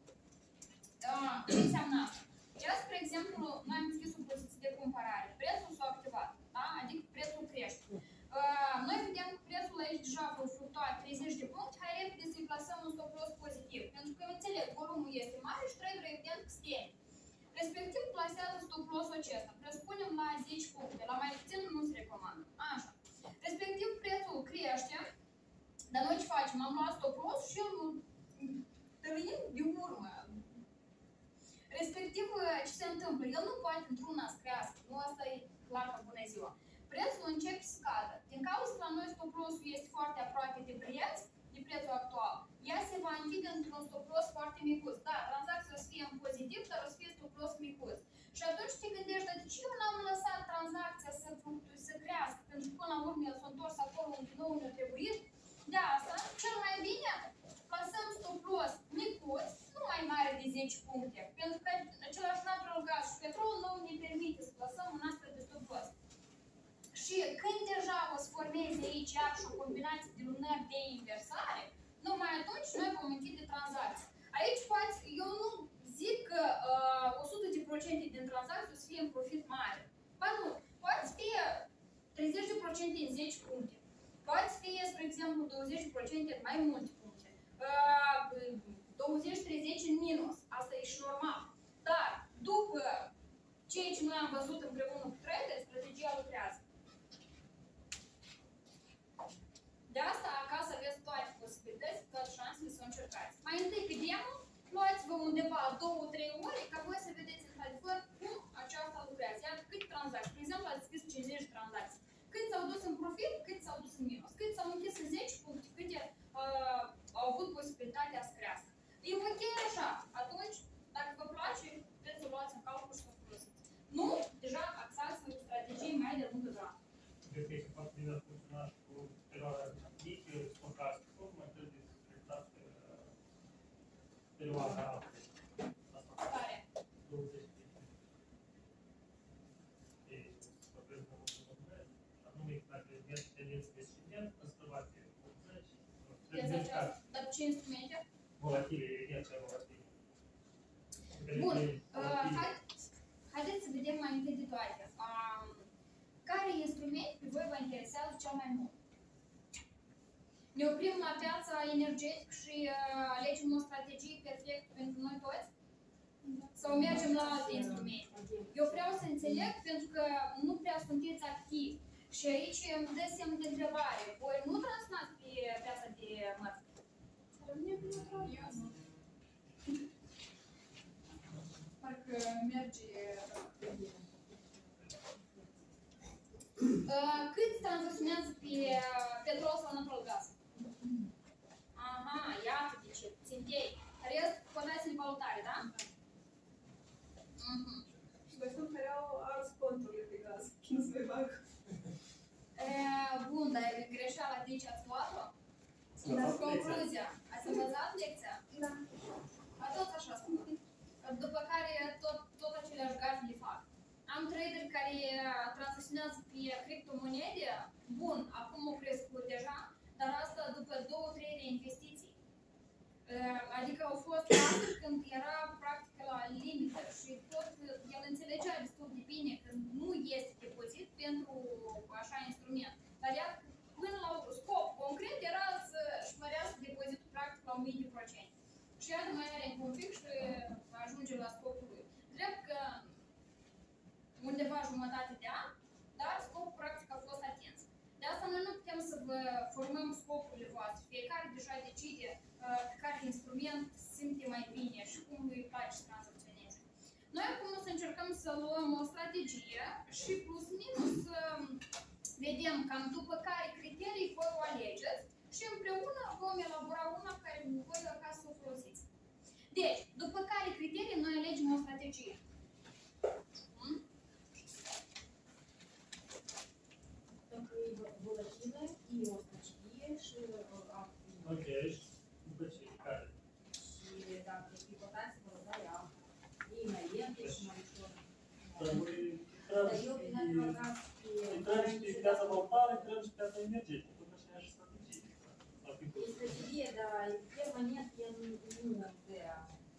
Ce înseamnă asta? Ia, spre exemplu, noi am deschis o poziție de cumpărare. Prețul s-a activat, da? Adică prețul crește. Noi vedem că prețul aici deja a fluctuat 30 de puncte, hai repede să-i plasăm un stop-loss pozitiv. Pentru că, înțeleg, volumul este mare și traderul evident că stene. Respectiv, plasează stop-loss-ul acesta. Presupunem la 10 puncte, la mai puțin nu se recomandă. Așa. Respectiv, prețul crește, Dar noi ce facem? Am luat stop loss și îl tălâim de urmă. Respectiv, ce se întâmplă? El nu poate într-una să crească. Nu, asta e clar ca bună ziua. Prețul începe să scadă. Din cauza că la noi stop loss-ul este foarte aproape de prețul actual, ea se va închide într-un stop loss foarte micuț. Da, tranzacția o să fie în pozitiv, dar o să fie stop loss micuț. Și atunci te gândești, de ce eu n-am lăsat tranzacția să crească? Pentru că până la urmă el s-a întors acolo unde nou ne-a trebuit. De asta, cel mai bine lăsăm stop loss micuț, nu mai mare de 10 puncte. Pentru că același natural gas și petrol nu ne permite să lăsăm un astfel de stop loss. Și când deja o să formeze aici iar și o combinație de lunări de inversare, numai atunci noi vom închide tranzacții. Aici poate, eu nu zic că 100% din tranzacții o să fie în profit mare. Ba nu, poate să fie 30% în 10 puncte. Poate să fie, spre exemplu, 20% în mai multe puncte. 20-30 în minus. Asta e și normal. Dar, după ceea ce noi am văzut împreună cu trader, strategia lucrează. De asta, acasă aveți toate posibilități, toate șansele să o încercați. Mai întâi pe demo, luați-vă undeva 2-3 ore ca voi să vedeți într-adevăr cum aceasta lucrează. Iar câte tranzacții, de exemplu, ați scris 50 tranzacții. Cât s-au dus în profit, cât s-au dus în minus. Cât s-au închis în 10 puncte, câte au avut posibilitatea să crească. E ok așa. Atunci, dacă vă place, puteți să luați în calcul și să o folosiți. Nu, deja axați-vă pe strategii mai de lungă durată. Cred că este foarte bine funcționat cu perioada mică, stocastică, cum mai trebuie să tratați perioada asta. Care? 20 de vorbim cu mulțumesc, anume dacă mergi tendență descendent, îți va fi 80, Dar ce instrumente? volatile, inerția volatile. Bun, haideți să vedem mai întâi de toate. Care instrument pe voi vă interesează cel mai mult? Ne oprim la piața energetică și alegem o strategie perfectă pentru noi toți? Sau mergem la alte instrumente? Eu vreau să înțeleg pentru că nu prea sunteți activi. Și aici îmi dă semn de întrebare. Voi nu translați pe piața de mărfuri? Parcă merge. Cât tranzacționează pe petrol sau natural gas? Aha, iată de ce. Țintei. Rest, cotațiile valutare, da? Și vă spun că au alți conturi de gaz. Nu se mai fac. Bun, dar greșeala de aici ați luat-o? Concluzia. Ați învățat lecția? Da. A tot așa spun. După care tot aceleași gafe le fac. Am traderi care tranzacționează pe criptomonede. Bun, acum o crescut deja, dar asta după 2-3 reinvestiții. Adică au fost cazuri când era practic la limită și tot el înțelegea destul de bine că nu este depozit pentru așa instrument. Dar ea, până la scop concret era să-și mărească depozitul practic la 1000%. Și iată mai are un pic și ajunge la scopul lui. Drept că undeva jumătate de an, dar scopul practic a fost atins. De asta noi nu putem să vă formăm scopurile voastre. Fiecare deja decide pe care instrument simte mai bine și cum îi place să tranzacționeze. Noi acum o să încercăm să luăm o strategie și plus minus să vedem cam după care criterii voi o alegeți și împreună vom elabora una care voi acasă să o folosiți. Deci, după care criterii noi alegem o strategie. Dacă e volatilă, e o strategie și Ok, după ce, care? și dacă e cotație valoare alta, e mai lent, e și mai ușor. Dar eu prin natural gas Intrăm și pe piața valutară, intrăm și pe piața energetică, tot aceeași strategie. e strategie, dar permanent el nu dă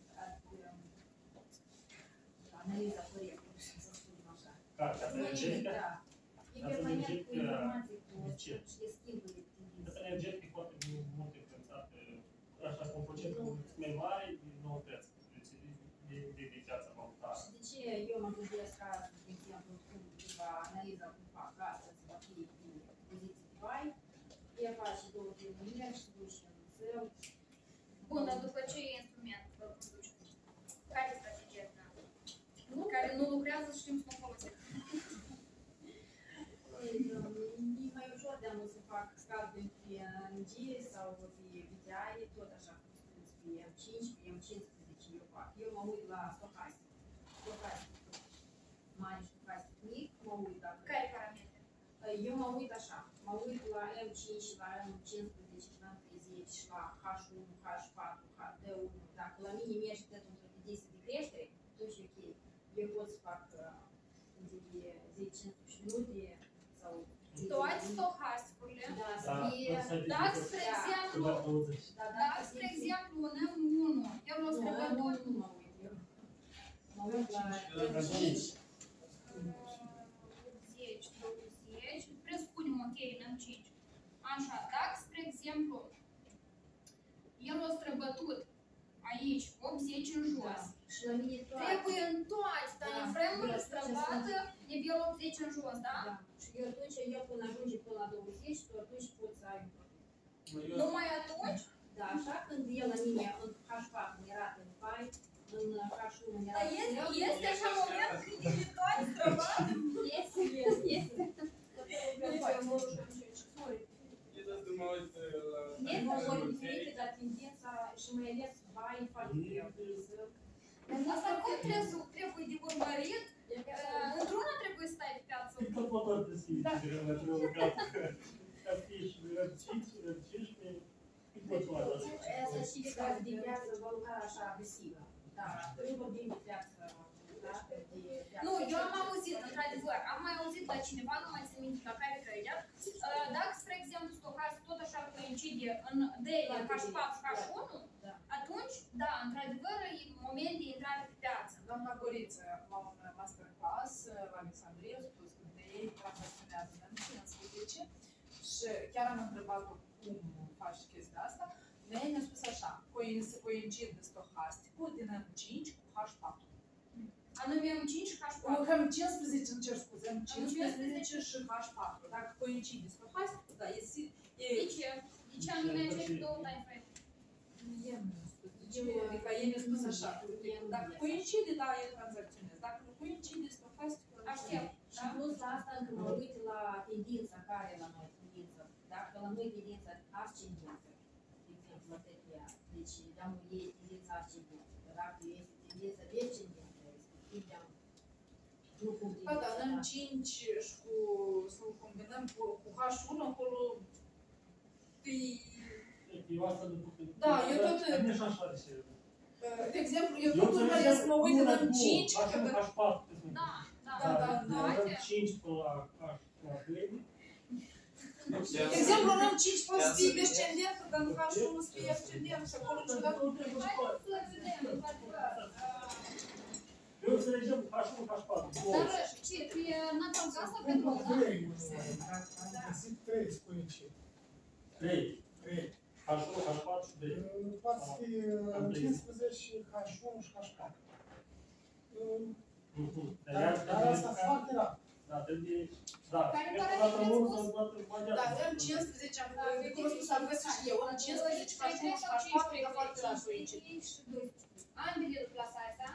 analiza corectă, să spunem așa. Care? Piața energetică? Da. E permanent cu informații, cu și de schimburi. Piața energetică foarte mult influențată, așa, cu un procent mai mare din noutăți, de piața valutară. Și de ce eu mă gândesc ca, de exemplu, cum va analiza cum fac astăzi, va fi pe poziții de buy, ea face 2-3 din lumină și duci în zău. Bun, dar după ce e instrument, vă conduceți? Care e strategia finală? Care nu lucrează și știm să nu folosim. E mai ușor de a nu să fac scat pe PNG sau pe VTI, tot așa cum spuneți, pe M5, pe M15 eu fac. Eu mă uit la stocastic. Mare stocastic mic, mă uit dacă... Care parametri? Eu mă uit așa, mă uit la M5, la M15, și la M30, și la H1, H4, HD1. Dacă la mine merge de într-o tendință de creștere, atunci e ok. Eu pot să fac de 10-15 minute sau... Toate stohasticurile. Da, să Da, fie... pot să fie Dacă, diferit. spre exemplu, Ceva 20. dacă, spre exemplu, în M1, el o să trebuie Nu, tot nu mă uit eu. Mă uit la La M5. 5. 10, 20, presupunem, ok, în M5. Așa, dacă, spre exemplu, el o străbătut aici, 80 în jos, Da. Și la mine toate. trebuie în toate time frame-urile străbată nivel 80 în jos, da? Da. Și eu atunci, eu până ajunge până la 20, tu atunci poți să ai un profit. Numai atunci? Da, așa când el la mine în H4 ne arată în fai, în H1 ne Dar arată este așa moment când e toate străbate? Este. Este ori diferite, dar tendința și mai ales vai foarte greu. Asta cum trebuie de urmărit? Într-una trebuie să stai pe piață. Это потом действительно, это lucrat afiș, răciți și pottoară. Asta și de caz de viață valutare așa agresivă. Da, nu vorbim de viață, da, de viață. Nu, eu am auzit, într-adevăr, am mai auzit la cineva, nu mai țin minte la care credea, dacă, spre exemplu, stocastic tot așa coincide în DL, H4, H1, Da. atunci, da, într-adevăr, e moment de intrare pe piață. Doamna Goriță, la un masterclass la Alexandrie, a spus că de ei tranzacționează în 15 și chiar am întrebat-o cum faci chestia asta. Noi ne-a spus așa, coincide stohasticul din M5 cu H4. Anume M5 și H4. Cu M15 îmi cer scuze, M15 și H4. Dacă coincide stohasticul, da, e... De ce anume aceste două time frame? Adică ei mi-a spus așa, dacă coincide, da, eu tranzacționez. Dacă nu coincide stohasticul, Aștept. Și plus la asta încă mă uit la tendința care e la noi, tendința. Dacă la noi tendința ascendentă, de exemplu, la TPA, deci de-amul ei tendința ascendentă. Dacă este tendința descendentă, respectiv de-amul nu cum Ba da, în 5 și cu, să-l combinăm cu H1, acolo Eu asta după când... Da, eu tot... Nu e așa de ce... De exemplu, eu tot urmăresc, mă uit în 5, că... H4. Da, Da. 5 până la 3. De exemplu, în 5 poți să fie descendent, dar în H1 să fie ascendent și acolo ciudat nu trebuie să Haideți să vedem, într-adevăr. Eu înțelegem H1, H4. Dar ce, pe natural gas sau petrol, da? Am găsit 3 scoincii. 3. 3. H1, H4 și 3. Poate să fie 15, H1 și H4. Dar asta foarte rar. Da, trebuie... Da, Care e parametri dată ați mult, spus? dată baghează. Dar în 15 am spus, am găsit și eu, în 15 H1 și H4, dar foarte rar coincid. Ambele duc clasa asta?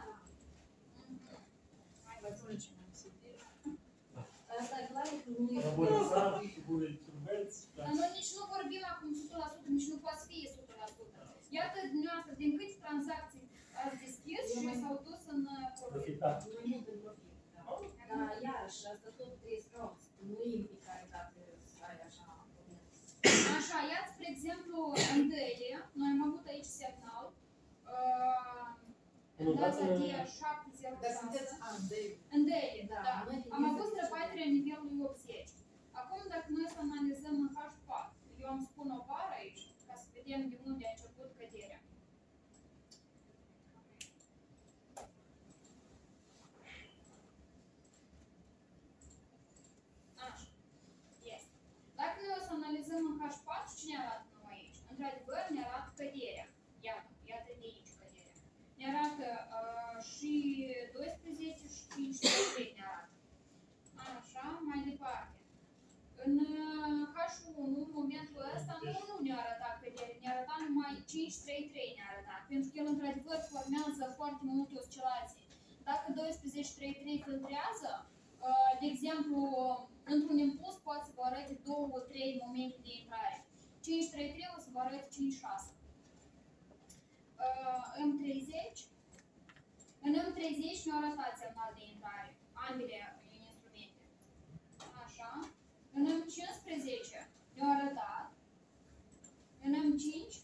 Hai, vă spune ce mi-am citit. Asta e clar că nu e... Laborizat, figuri turbeți. Dar noi nici nu vorbim acum 100%, nici nu poate să fie 100%. Iată, dumneavoastră, din câte tranzacții ați deschis și s-au dus în profit. Profitat. Mai mult în profit, da. Dar iarăși, asta tot trebuie să cauți. Nu e în fiecare dată să ai așa moment. Așa, iați, spre exemplu, în DL, noi am avut aici semnal, în data de 706. Dar sunteți andei. În DL, Da, da. noi Am avut străbaterea nivelului 80. Acum, dacă noi să analizăm în H4, eu îmi spun o bară aici, ca să vedem de unde a început căderea. Așa. Este. Dacă noi o să analizăm în H4, ce ne arată noi aici? Într-adevăr, ne arată căderea. Iată de aici căderea. Ne arată și 12 și 15 ne arată. Așa, mai departe. În H1, în momentul ăsta, nu ne arată foarte multe oscilații. Dacă 12.33 filtrează, de exemplu, într-un impuls poate să vă arate 2-3 momente de intrare. 5.33 o să vă arate 5.6. M30. În M30 mi-au arătat semnal de intrare, ambele instrumente. Așa. În M15 mi-au arătat. În M5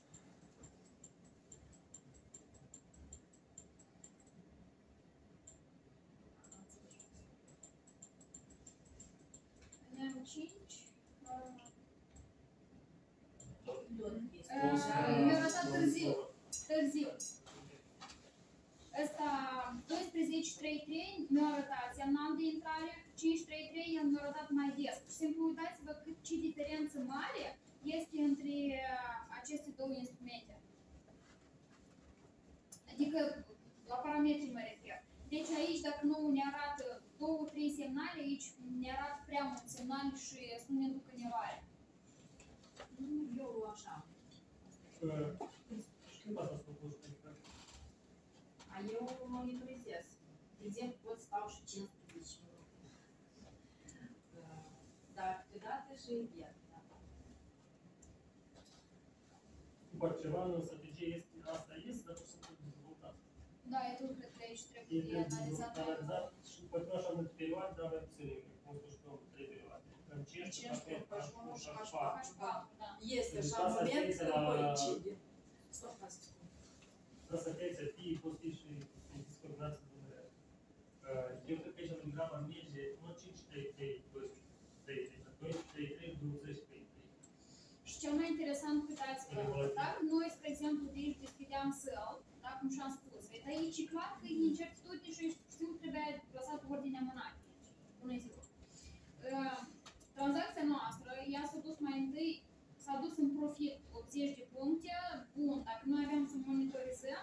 mi-a arătat târziu. Ăsta 12.33 mi-a arătat semnal de intrare, 5.33 el mi-a arătat mai des. Pur și simplu uitați-vă ce diferență mare este între aceste două instrumente. Adică la parametri mă refer. Deci aici dacă nu ne arată 2-3 semnale, aici ne arată prea mult semnal și să nu ne ducă în eroare. Eu așa. Și când v-ați făcut specificat? Eu monitorizez. De exemplu, pot stau și 15 minute. Dar câteodată și iert. După ceva în strategie este, asta este, dar nu se pot dezvolta. Da, eu tot cred că aici trebuie de analizat. Și poate așa multe perioade, dar avem puțin, cum spus și domnul, 3 perioade. În 15, H1 și H4. Este așa moment când coincide. Stop, asta. Asta trebuie să fie, poți fi și discriminație de numere. Eu cred că aici în grama merge, nu 5-3-3, 12-3-3, 12-3-3. Și cel mai interesant, uitați-vă, dacă noi, spre exemplu, de aici deschideam săl, da, cum și-am spus, uite, aici e clar că e incertitudine și știu că trebuie lăsat ordinea mânată. Bună ziua! Tranzacția noastră, ea s-a dus mai întâi, s-a dus în profit 80 de puncte, bun, dacă noi aveam să monitorizăm,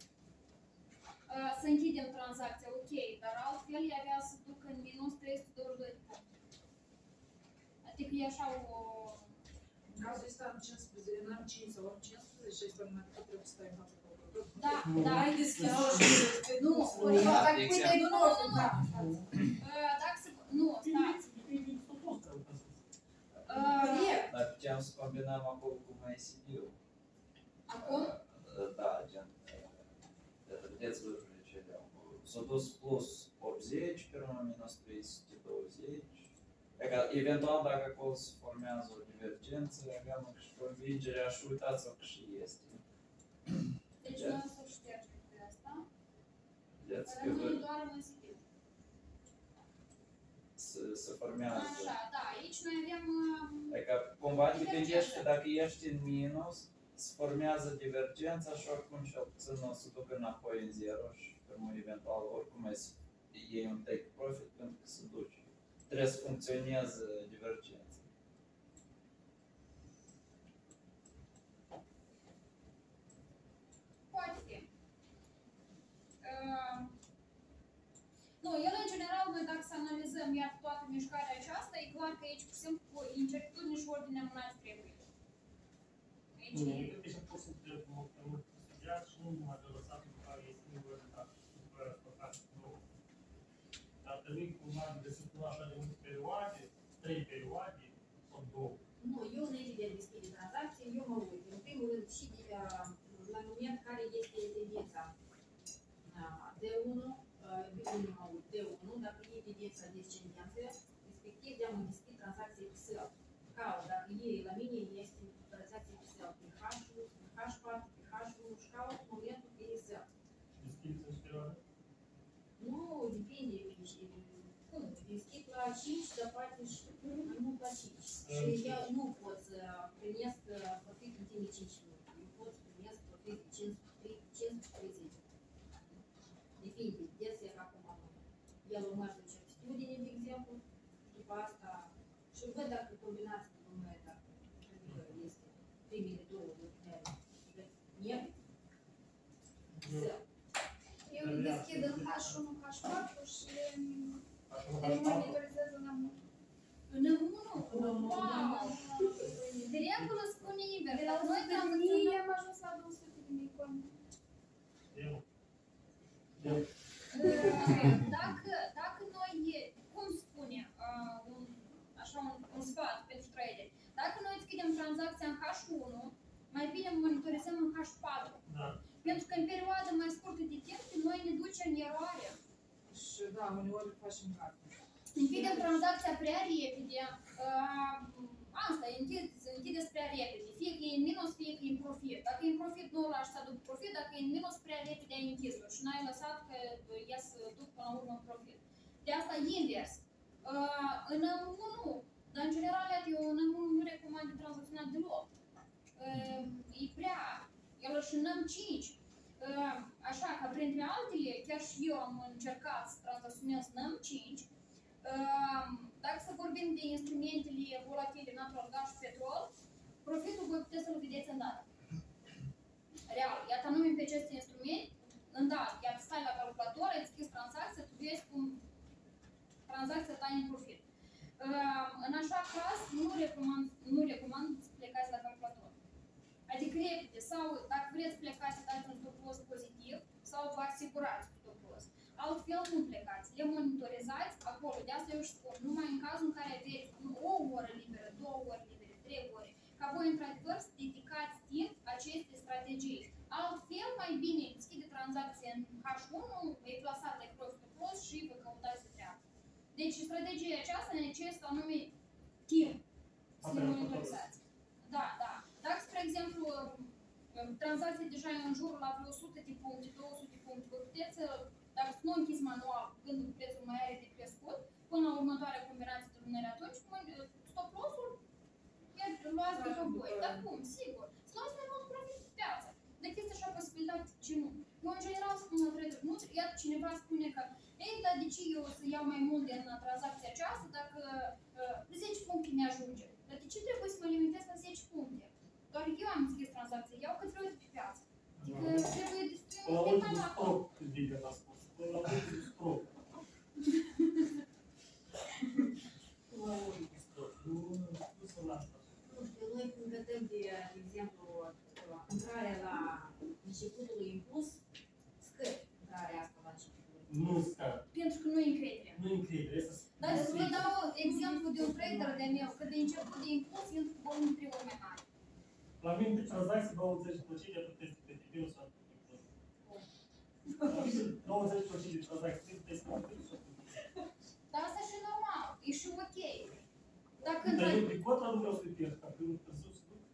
să închidem tranzacția, ok, dar altfel ea avea să ducă în minus 322 de puncte. Adică e așa o... În cazul ăsta am 15, n-am 5 sau am 15 și este numai că trebuie să stai în fața calculatorului. Da, da. Mai deschis. Nu, dacă se... Nu, stați. Dar puteam să combinăm acolo cu MyCD-ul. Acum? Da, gen. Vedeți lucrurile ce le-au. S-a dus plus 80, pe urmă minus 320. Eventual, dacă acolo se formează o divergență, aveam și convingerea și uitați-vă că și este. Deci noi o să ștergem pe asta. Vedeți că Rămâne doar MSD. se formează. Așa, da, aici noi avem... Adică cumva dependește dacă ești în minus, se formează divergența și oricum cel puțin o să ducă înapoi în zero și pe urmă eventual oricum iei un take profit pentru că se duce. Trebuie să funcționeze divergența. Poate fi. Nu, el în general, noi dacă să analizăm iar toată mișcarea aceasta, e clar că aici, pur și simplu, cu incertitudine și ordinea mânată trebuie. Aici Nu, e... eu cred că și-am pus să trebuie mult studiat și nu m-a de lăsat după care e singur de dat, după răspătat nouă. Dar trebuie cumva de găsit nu așa de multe perioade, 3 perioade sau 2. Nu, eu înainte de a deschide tranzacție, eu mă uit. În primul rând și la moment care este tendința D1, bine mă uit, D1, dacă e tendința descendentă, respectiv de-am deschid tranzacție pe sell. Caut, dacă e la mine este tranzacție pe sell, pe H1, pe H4, pe H1 și caut momentul că e sell. Deschideți în perioadă? Nu, depinde, cum, deschid la 5, dar poate și mai mult la 5. Și eu nu pot să primesc profit în timp de 5 minute. Eu pot să primesc profit de 530. Depinde, des e acum el urmează certitudine, de exemplu, după asta și văd dacă combinați cu numele, dacă este primele două lucruri. Нет? Eu deschid în H1, H4 și îl monitorizez în M1. În M1? Wow! De regulă spune invers. De la 100 de mii am ajuns la 200 de mii. Eu. Dacă noi, cum spune, un sfat pentru traderi, dacă noi deschidem tranzacția în H1, mai bine monitorizăm în H4. Da. Pentru că în perioada mai scurtă de timp, noi ne ducem în eroare. Și da, uneori facem gata. Închidem tranzacția prea repede, asta, închideți prea repede, fie că e în minus, fie că e în profit. Dacă e în profit, nu lași să aduc profit, dacă e în minus, prea repede ai închis-o și n-ai lăsat că ea să duc până la urmă în profit. De asta invers. În M1, dar în general, eu în M1 nu recomand de tranzacționat deloc. E prea, el și în M5. Așa că, printre altele, chiar și eu am încercat să tranzacționez în M5. Dacă să vorbim de instrumentele volatile, natural gas și petrol, profitul voi puteți să-l vedeți în dată. Real, iată anume pe acest instrument, în dată, iată stai la calculator, ai deschis tranzacția, tu vezi cum tranzacția ta e în profit. În așa caz, nu recomand să plecați la calculator. Adică repede, sau dacă vreți plecați să dați un stop loss pozitiv, sau vă asigurați cu stop loss. Altfel nu plecați, le monitorizați acolo, de asta eu își spun, numai în cazul în care aveți o oră liberă, 2 ore libere, 3 ore, ca voi într-adevăr să dedicați timp acestei strategii. Altfel, mai bine deschide tranzacție în H1, e plasat de cross stop loss și vă căutați să treabă. Deci strategia aceasta necesită anume timp să le monitorizați. Da, da. Dacă, spre exemplu, tranzacția deja e în jur la vreo 100 de puncte, 200 de puncte, vă puteți, dacă nu închis manual, când prețul mai are de crescut, până la următoarea combinație de lunări, atunci stop loss-ul luați de pe voi. Dar cum? Sigur. Să luați mai mult profit pe piață. Dacă este așa posibilitate, ce nu? Eu, în general, spun la trader, nu, iată cineva spune că ei, dar de ce eu să iau mai mult din tranzacția aceasta dacă 10 puncte mi ajunge? Dar de ce trebuie să mă limitez la 10 puncte? Doar eu am deschis tranzacția, iau cât vreau de pe piață. Adică trebuie destul La de ultimul mai strop, cât bine a spus. La ultimul strop. La ultimul strop. Nu sunt asta. Nu știu, noi când vedem, de exemplu, intrarea la începutul impuls, scări intrarea asta la începutul. Nu scap. pentru că nu e încredere. Nu e încredere. Dar să vă dau exemplu de un trader de-a meu, că de început de impuls intru cu volum 3 ori mai mare. La mine pe tranzacții 20% atât este pe tipul sau atât pe 20% de tranzacții este pe tipul. Dar asta și normal, e și ok. Dacă Dar eu pe contra nu vreau să-i pierd, ca pe un târziu să duc.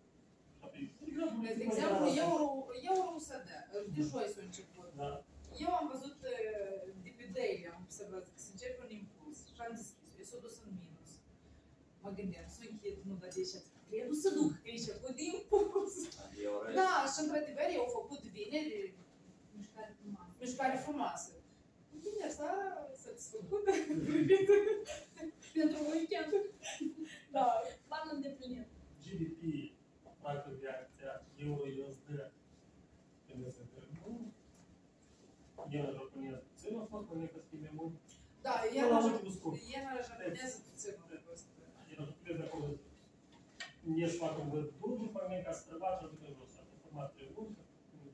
De exemplu, euro-USD, de joi s-a început. Da. Eu am văzut de pe daily, am observat că se începe un impuls și am deschis-o, eu s-a dus în minus. Mă gândeam, să închid, nu, dar de aici, trebuie să duc, că e început de impuls. Da, și într-adevăr, eu au făcut vineri mișcare frumoasă. Bine, asta satisfăcută, pentru weekend. Da, Plan îndeplinit. GDP, practic reacția euro-USD, când se întâmplă. Iena japoneză, puțin a fost mai că schimbe mult. da, iena japoneză puțin a fost. Iena japoneză acolo. Ești fac un văd dur, după mine ca să trăbați, adică jos. Am format treabuncă.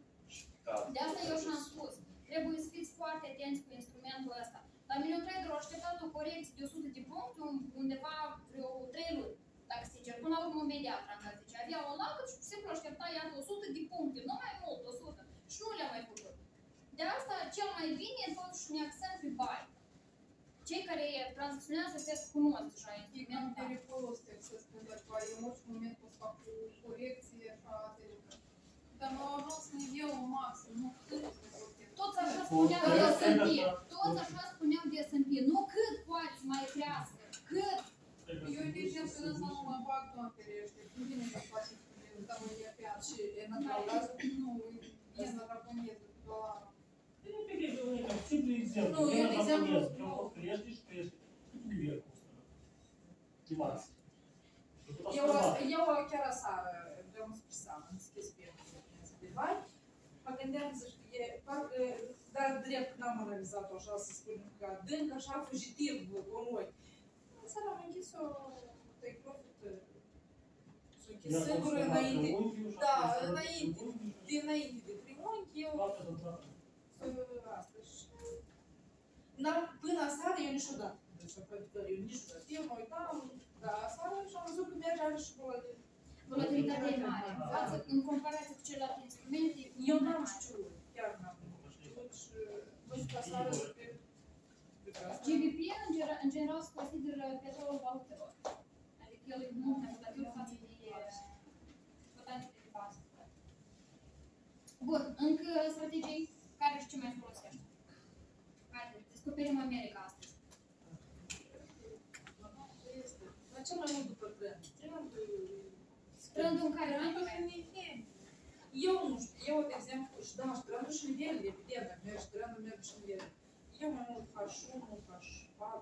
De asta eu și-am spus. Trebuie să fiți foarte atenți cu instrumentul ăsta. La MilioTrader au așteptat o corecție de 100 de puncte undeva vreo 3 luni. Dacă se cer până la urmă imediat tranzacție. Deci avea un lacă și pur și simplu aștepta iată 100 de puncte, nu mai mult, 100. Și nu le-a mai făcut. De asta cel mai bine e totuși ne axăm pe bani. Cei care tranzacționează cred că cunosc deja instrumentul. E periculos să spun, că eu în orice moment pot să fac o corecție așa delicată. Dar nu au ajuns nivelul maxim, nu cât. Toți așa spuneau de S&P. Toți așa spuneau de S&P. Nu cât poate mai crească, cât. Eu, de exemplu, însă nu mă bag, Doamne ferește, cum bine să faci tam european și natural gazul, nu, iena japoneză, dolarul. Simplu exemplu. Nu, eu, de exemplu, eu o crește și crește. Nivel cum stă. Dimați. Eu chiar aseară vreau să spun, am deschis pe de bani, mă gândeam să parcă, dar drept n-am analizat-o așa, să spunem că adânc, așa, fugitiv, în ochi. Seara am închis-o, take profit, s-o închis singur înainte, da, dinainte de triunghi, eu, asta și Până aseară eu niciodată. Deci, adică eu niciodată. Eu mă uitam, dar aseară și am văzut că merge are și Volatilitatea e mare. În comparație cu celelalte instrumente, eu n-am știut, chiar n-am știut și văzut aseară și pe GBP în general se consideră petrolul valutelor. Adică el e mult mai volatil față de cotațiile de bază. Bun, încă strategii care și ce mai folosești? Haide, descoperim America astăzi. La ce mai mult după trend? Trendul în care Eu nu știu, eu, de exemplu, și da, și trendul și nivel, evident, merge, trendul merge și nivel. Eu mai mult H1, H4,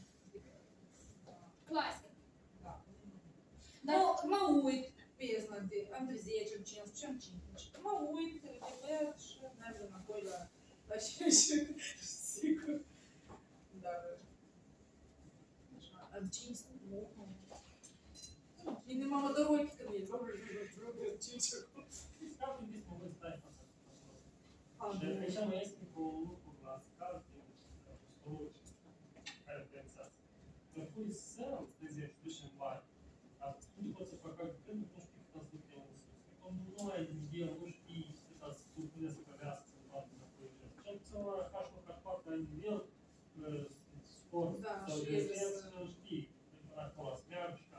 clasic. da. Dar Mă uit pe zona de între 10, 15 și 15. Mă uit, repet și merg înapoi la și sigur. Dar, așa, în 5, nu. Bine, mama, dă ochii când e, vreo 5 acolo. Ca în vis mă văd stai față. Și aici mai este cu lucru la scară, stoluci, care pensați. Că pui să trezești, duci în mare, atunci nu poți să facă când nu știi cât ați duce în sus. Când nu ai idee, nu știi cât ați pune să căvească, să facă înapoi. Și atunci la H1, H4 ai nivel, sport sau de referență, știi, acolo să meargă și ca.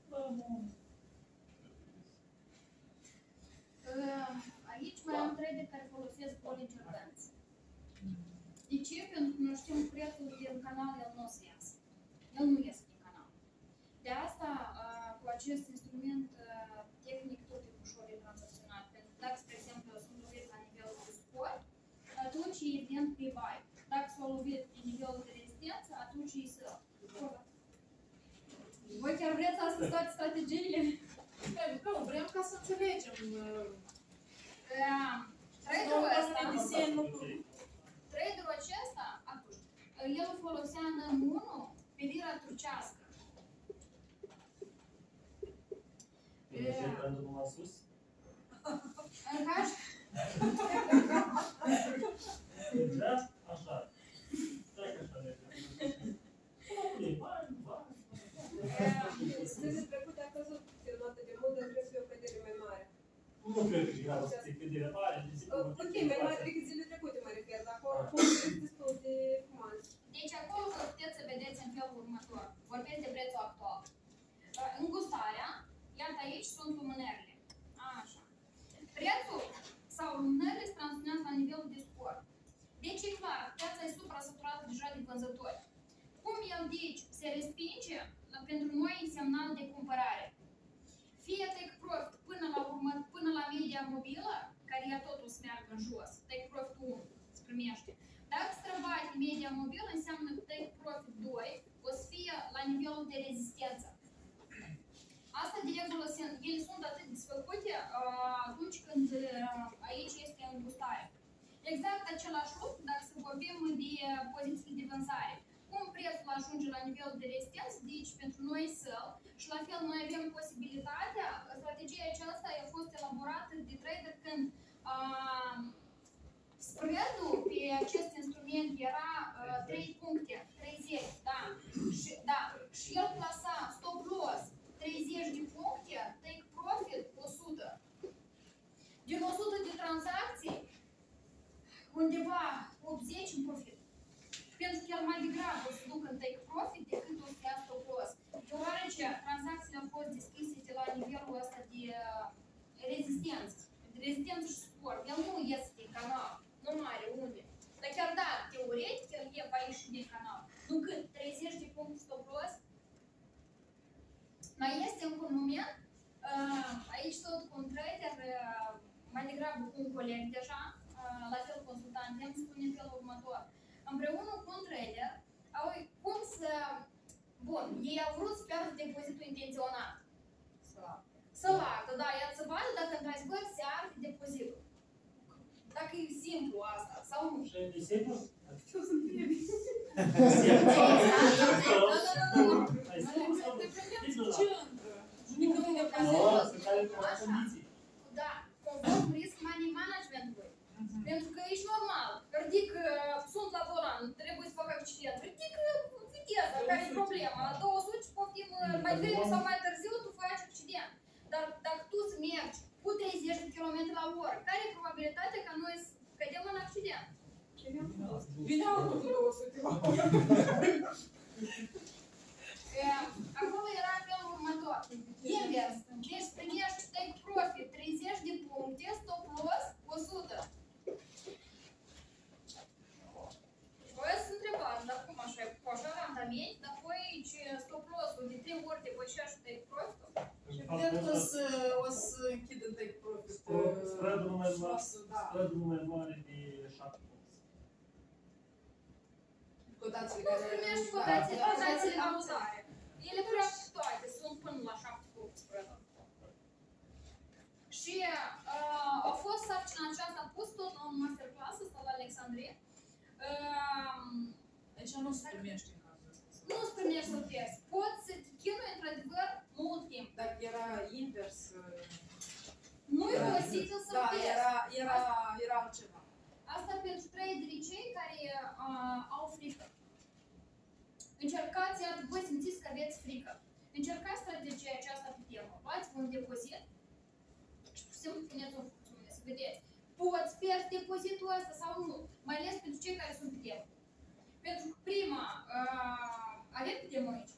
aici mai am trader care folosesc Bollinger Bands. De ce? Pentru că noi știm prețul din canal, el nu o să iasă. El nu iese din canal. De asta, cu acest instrument tehnic, tot e ușor de tranzacționat. Pentru că dacă, spre exemplu, sunt lovit la nivelul de suport, atunci e evident pe buy. Dacă s-a lovit pe nivelul de rezistență, atunci e sell. Voi chiar vreți astăzi toate strategiile? Nu, vrem ca să înțelegem. Traderul ăsta, Traderul acesta, atunci, el folosea în M1 pe lira turcească. Merge trendul numai sus? În cash? Mergea așa. Stai că așa merge. Zilele trecute a căzut filmată de mult, dar trebuie să fie o cădere mai mare. Nu cred că e să fie cădere mare. Ok, mai mare decât zilele trecute mă refer, dar acolo fost destul de frumos. Deci acolo vă puteți să vedeți în felul următor. Vorbesc de prețul actual. Îngustarea, iată aici sunt lumânările. Așa. Prețul sau lumânările se tranzacționează la nivelul de scor. Deci e clar, piața e supra-saturată deja de vânzători. Cum el deci se respinge, pentru noi e semnal de cumpărare. Fie take profit până la media mobilă, care ea tot o să meargă în jos, take profit 1 se primește. Dacă străbate media mobilă, înseamnă că take profit 2 o să fie la nivelul de rezistență. Asta de regulă, ele sunt atât desfăcute atunci când aici este îngustare. Exact același lucru dacă să vorbim de poziții de vânzare. Cum prețul ajunge la nivelul de rezistență, deci pentru noi sell, și la fel noi avem posibilitatea, strategia aceasta a fost elaborată de trader când spread-ul pe acest instrument era 3 puncte, 30, și el plasa stop loss 30 de puncte, take profit 100. Din 100 de tranzacții, undeva 80 în profit. Pentru că el mai degrabă o să ducă în take profit decât o să ia stop loss. Deoarece tranzacțiile au fost deschise de la nivelul ăsta de rezistență. De rezistență și suport. El nu iese din canal. Nu are unde. Dar chiar da, teoretic el va ieși din canal. Nu cât? 30 de puncte stop loss? Mai este încă un moment. Aici tot cu un trader, mai degrabă cu un coleg deja, la fel consultant, îmi spune în felul următor. Împreună cu un trader, cum să... Bun, ei au vrut să pierdă depozitul intenționat. Să lagă, da, ea să vadă dacă într-adevăr se arde depozitul. Dacă e simplu asta, sau nu. Și e simplu? Ce o să întrebi? Ce intră? Junică nu Da, conform risk money management-ului. Pentru că ești normal. Ridică, sunt la volan, trebuie să fac accident. Ridică viteza, care e problema? 200 și poftim mai devreme sau mai târziu, tu faci accident. Dar dacă tu să mergi cu 30 de km la oră, care e probabilitatea ca noi să cădem în accident? Vine altul cu 200 la oră. Acolo era felul următor. Invers. Deci primești take profit 30 de puncte, stop loss 100. Voi să întrebați, dar cum așa e? Cu așa randament, dar voi stop loss-ul de 3 ori depășești take profit-ul? Și evident o să închid în take profit. Spread-ul mai mare, Da. spread-ul mai mare de 7 puncte. Cotațiile Nu care... primești Da. cotațiile la vânzare. Ele practic toate sunt până la 7 puncte spread-ul. Și a fost sarcina aceasta pus tot la un masterclass ăsta la Alexandrie. Deci nu se primește în cazul ăsta. Nu îți primești să pierzi. Poți să te chinui într-adevăr mult timp. Dacă era invers... Nu e posibil să Da, pierzi. era altceva. Asta pentru traderii cei care au frică. Încercați, iar voi simțiți că aveți frică. Încercați strategia aceasta pe temă. Luați un depozit și pur și simplu puneți o funcțiune să vedeți. Poți pierzi depozitul ăsta sau nu. Mai ales pentru cei care sunt pe temă. Pentru că prima, avem pe temă aici?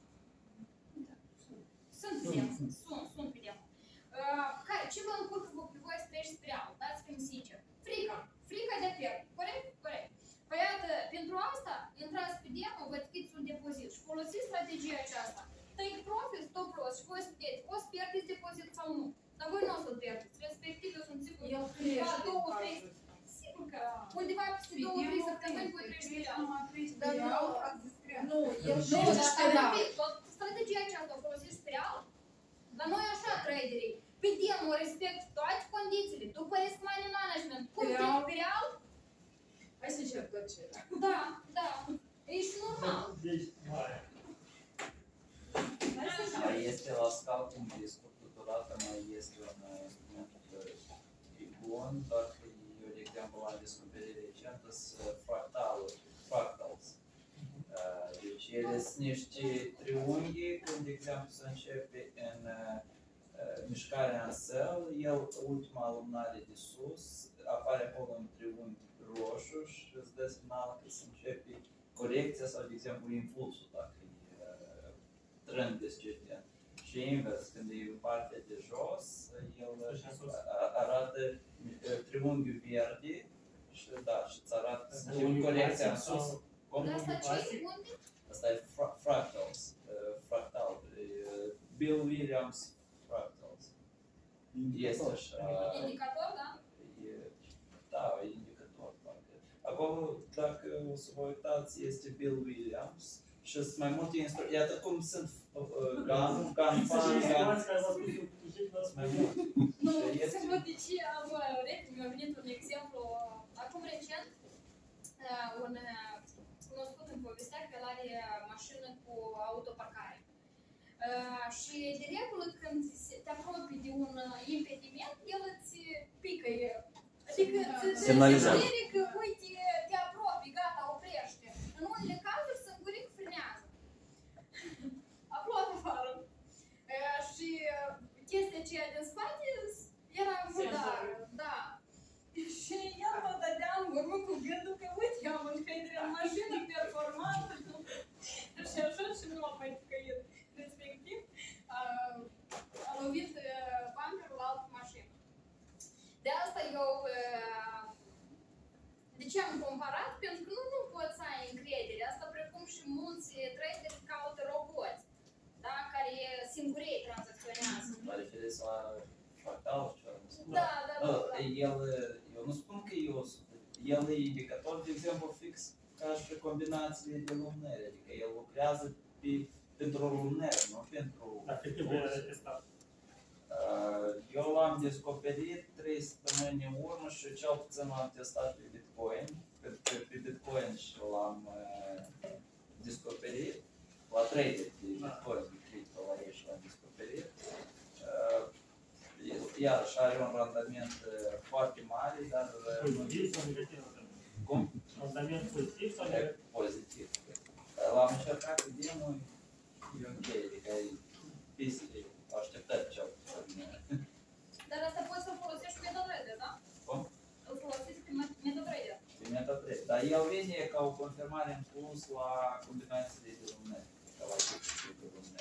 Sunt pe temă. Sunt pe temă. Ce vă încurcă pe voi să treci spre alt? Dați-mi sincer. Frica. Frica de a pierde. Corect? Corect. Păi iată, pentru asta, intrați pe demo, vă deschideți un depozit și folosiți strategia aceasta. Take profit, stop loss și voi spuneți, o să pierdeți depozit sau nu. Dar voi nu o să-l pierdeți. Respectiv, eu sunt sigur, El crește în două, cazul trei, ăsta. sigur că undeva peste 2-3 săptămâni voi treci spre alt. Dar nu, el Nu, crește dar spre stai un alt. pic, tot strategia aceasta o folosiți spre alt. Dar noi așa, traderii, pe demo respect toate condițiile, după risk money management, cum trec pe real. Hai să încerc tot ce. Da, da. Ești normal. Deci, mai. Mai este la scalp un discurs, totodată mai este un instrument bun, doar că eu, de exemplu, am descoperit recent, sunt fractals. Deci ele sunt niște triunghi, când, de exemplu, se începe în mișcarea în săl, el, ultima lumânare de sus, apare acolo un triunghi roșu și îți dă semnal că se începe corecția sau, de exemplu, impulsul, dacă e trend descendent. Și invers, când e în partea de jos, el arată triunghiul verde și da, și îți arată să începe corecția în sus. Dar asta ce unde? Asta e fractals, fractal, Bill Williams fractals. Este așa. Indicator, da? Da, indicator, parcă. Acolo, dacă o să vă uitați, este Bill Williams și sunt mai multe instrumente. Iată cum sunt Gun mai mult. Nu, Și este- să văd de ce am urechi, mi-a venit un exemplu. Acum recent, un cunoscut îmi povestea că el are mașină cu autoparcare. Și de regulă când te apropii de un impediment, el îți pică. Adică îți Semnalizează. spune că, uite, te apropii, gata, oprește. În unele cazuri sânguric frânează. Aproape afară. Și chestia aceea din spate era murdară, da. Și el mă dădea în urmă cu gândul că, uite, eu am încredere în mașină performantă. Și așa și nu am mai căit. Respectiv, a lovit bumperul la altă mașină. De asta eu, de ce am comparat? Pentru că nu poți să ai încredere. Asta precum și mulți traderi caută roboți, da? Care singurei tranzacționează. Mă referiți la fractal și ceva? Da, da, da. da. Eu nu spun că el e indicator, de exemplu, fix ca și combinațiile de lumânări, adică el lucrează pentru lumânări, nu pentru... Dar cât timp ai testat? Eu l-am descoperit 3 săptămâni în urmă și cel puțin l-am testat pe Bitcoin, pe Bitcoin și l-am descoperit la trader de Bitcoin, de cripto la ei și l-am descoperit. Iarăși are un randament foarte mare. mari, dar Pozitiv sau negativ? cum? Randament pozitiv sau E negativ? pozitiv. L-am încercat cu genul, e ok, adică e piste, așteptări ce-au. Dar asta poți să folosești cu MetaTrader, da? Cum? Îl folosești pe MetaTrader. Pe MetaTrader. Dar el vine ca o confirmare în plus la combinațiile de lumne, ca la chipsuri de lumne.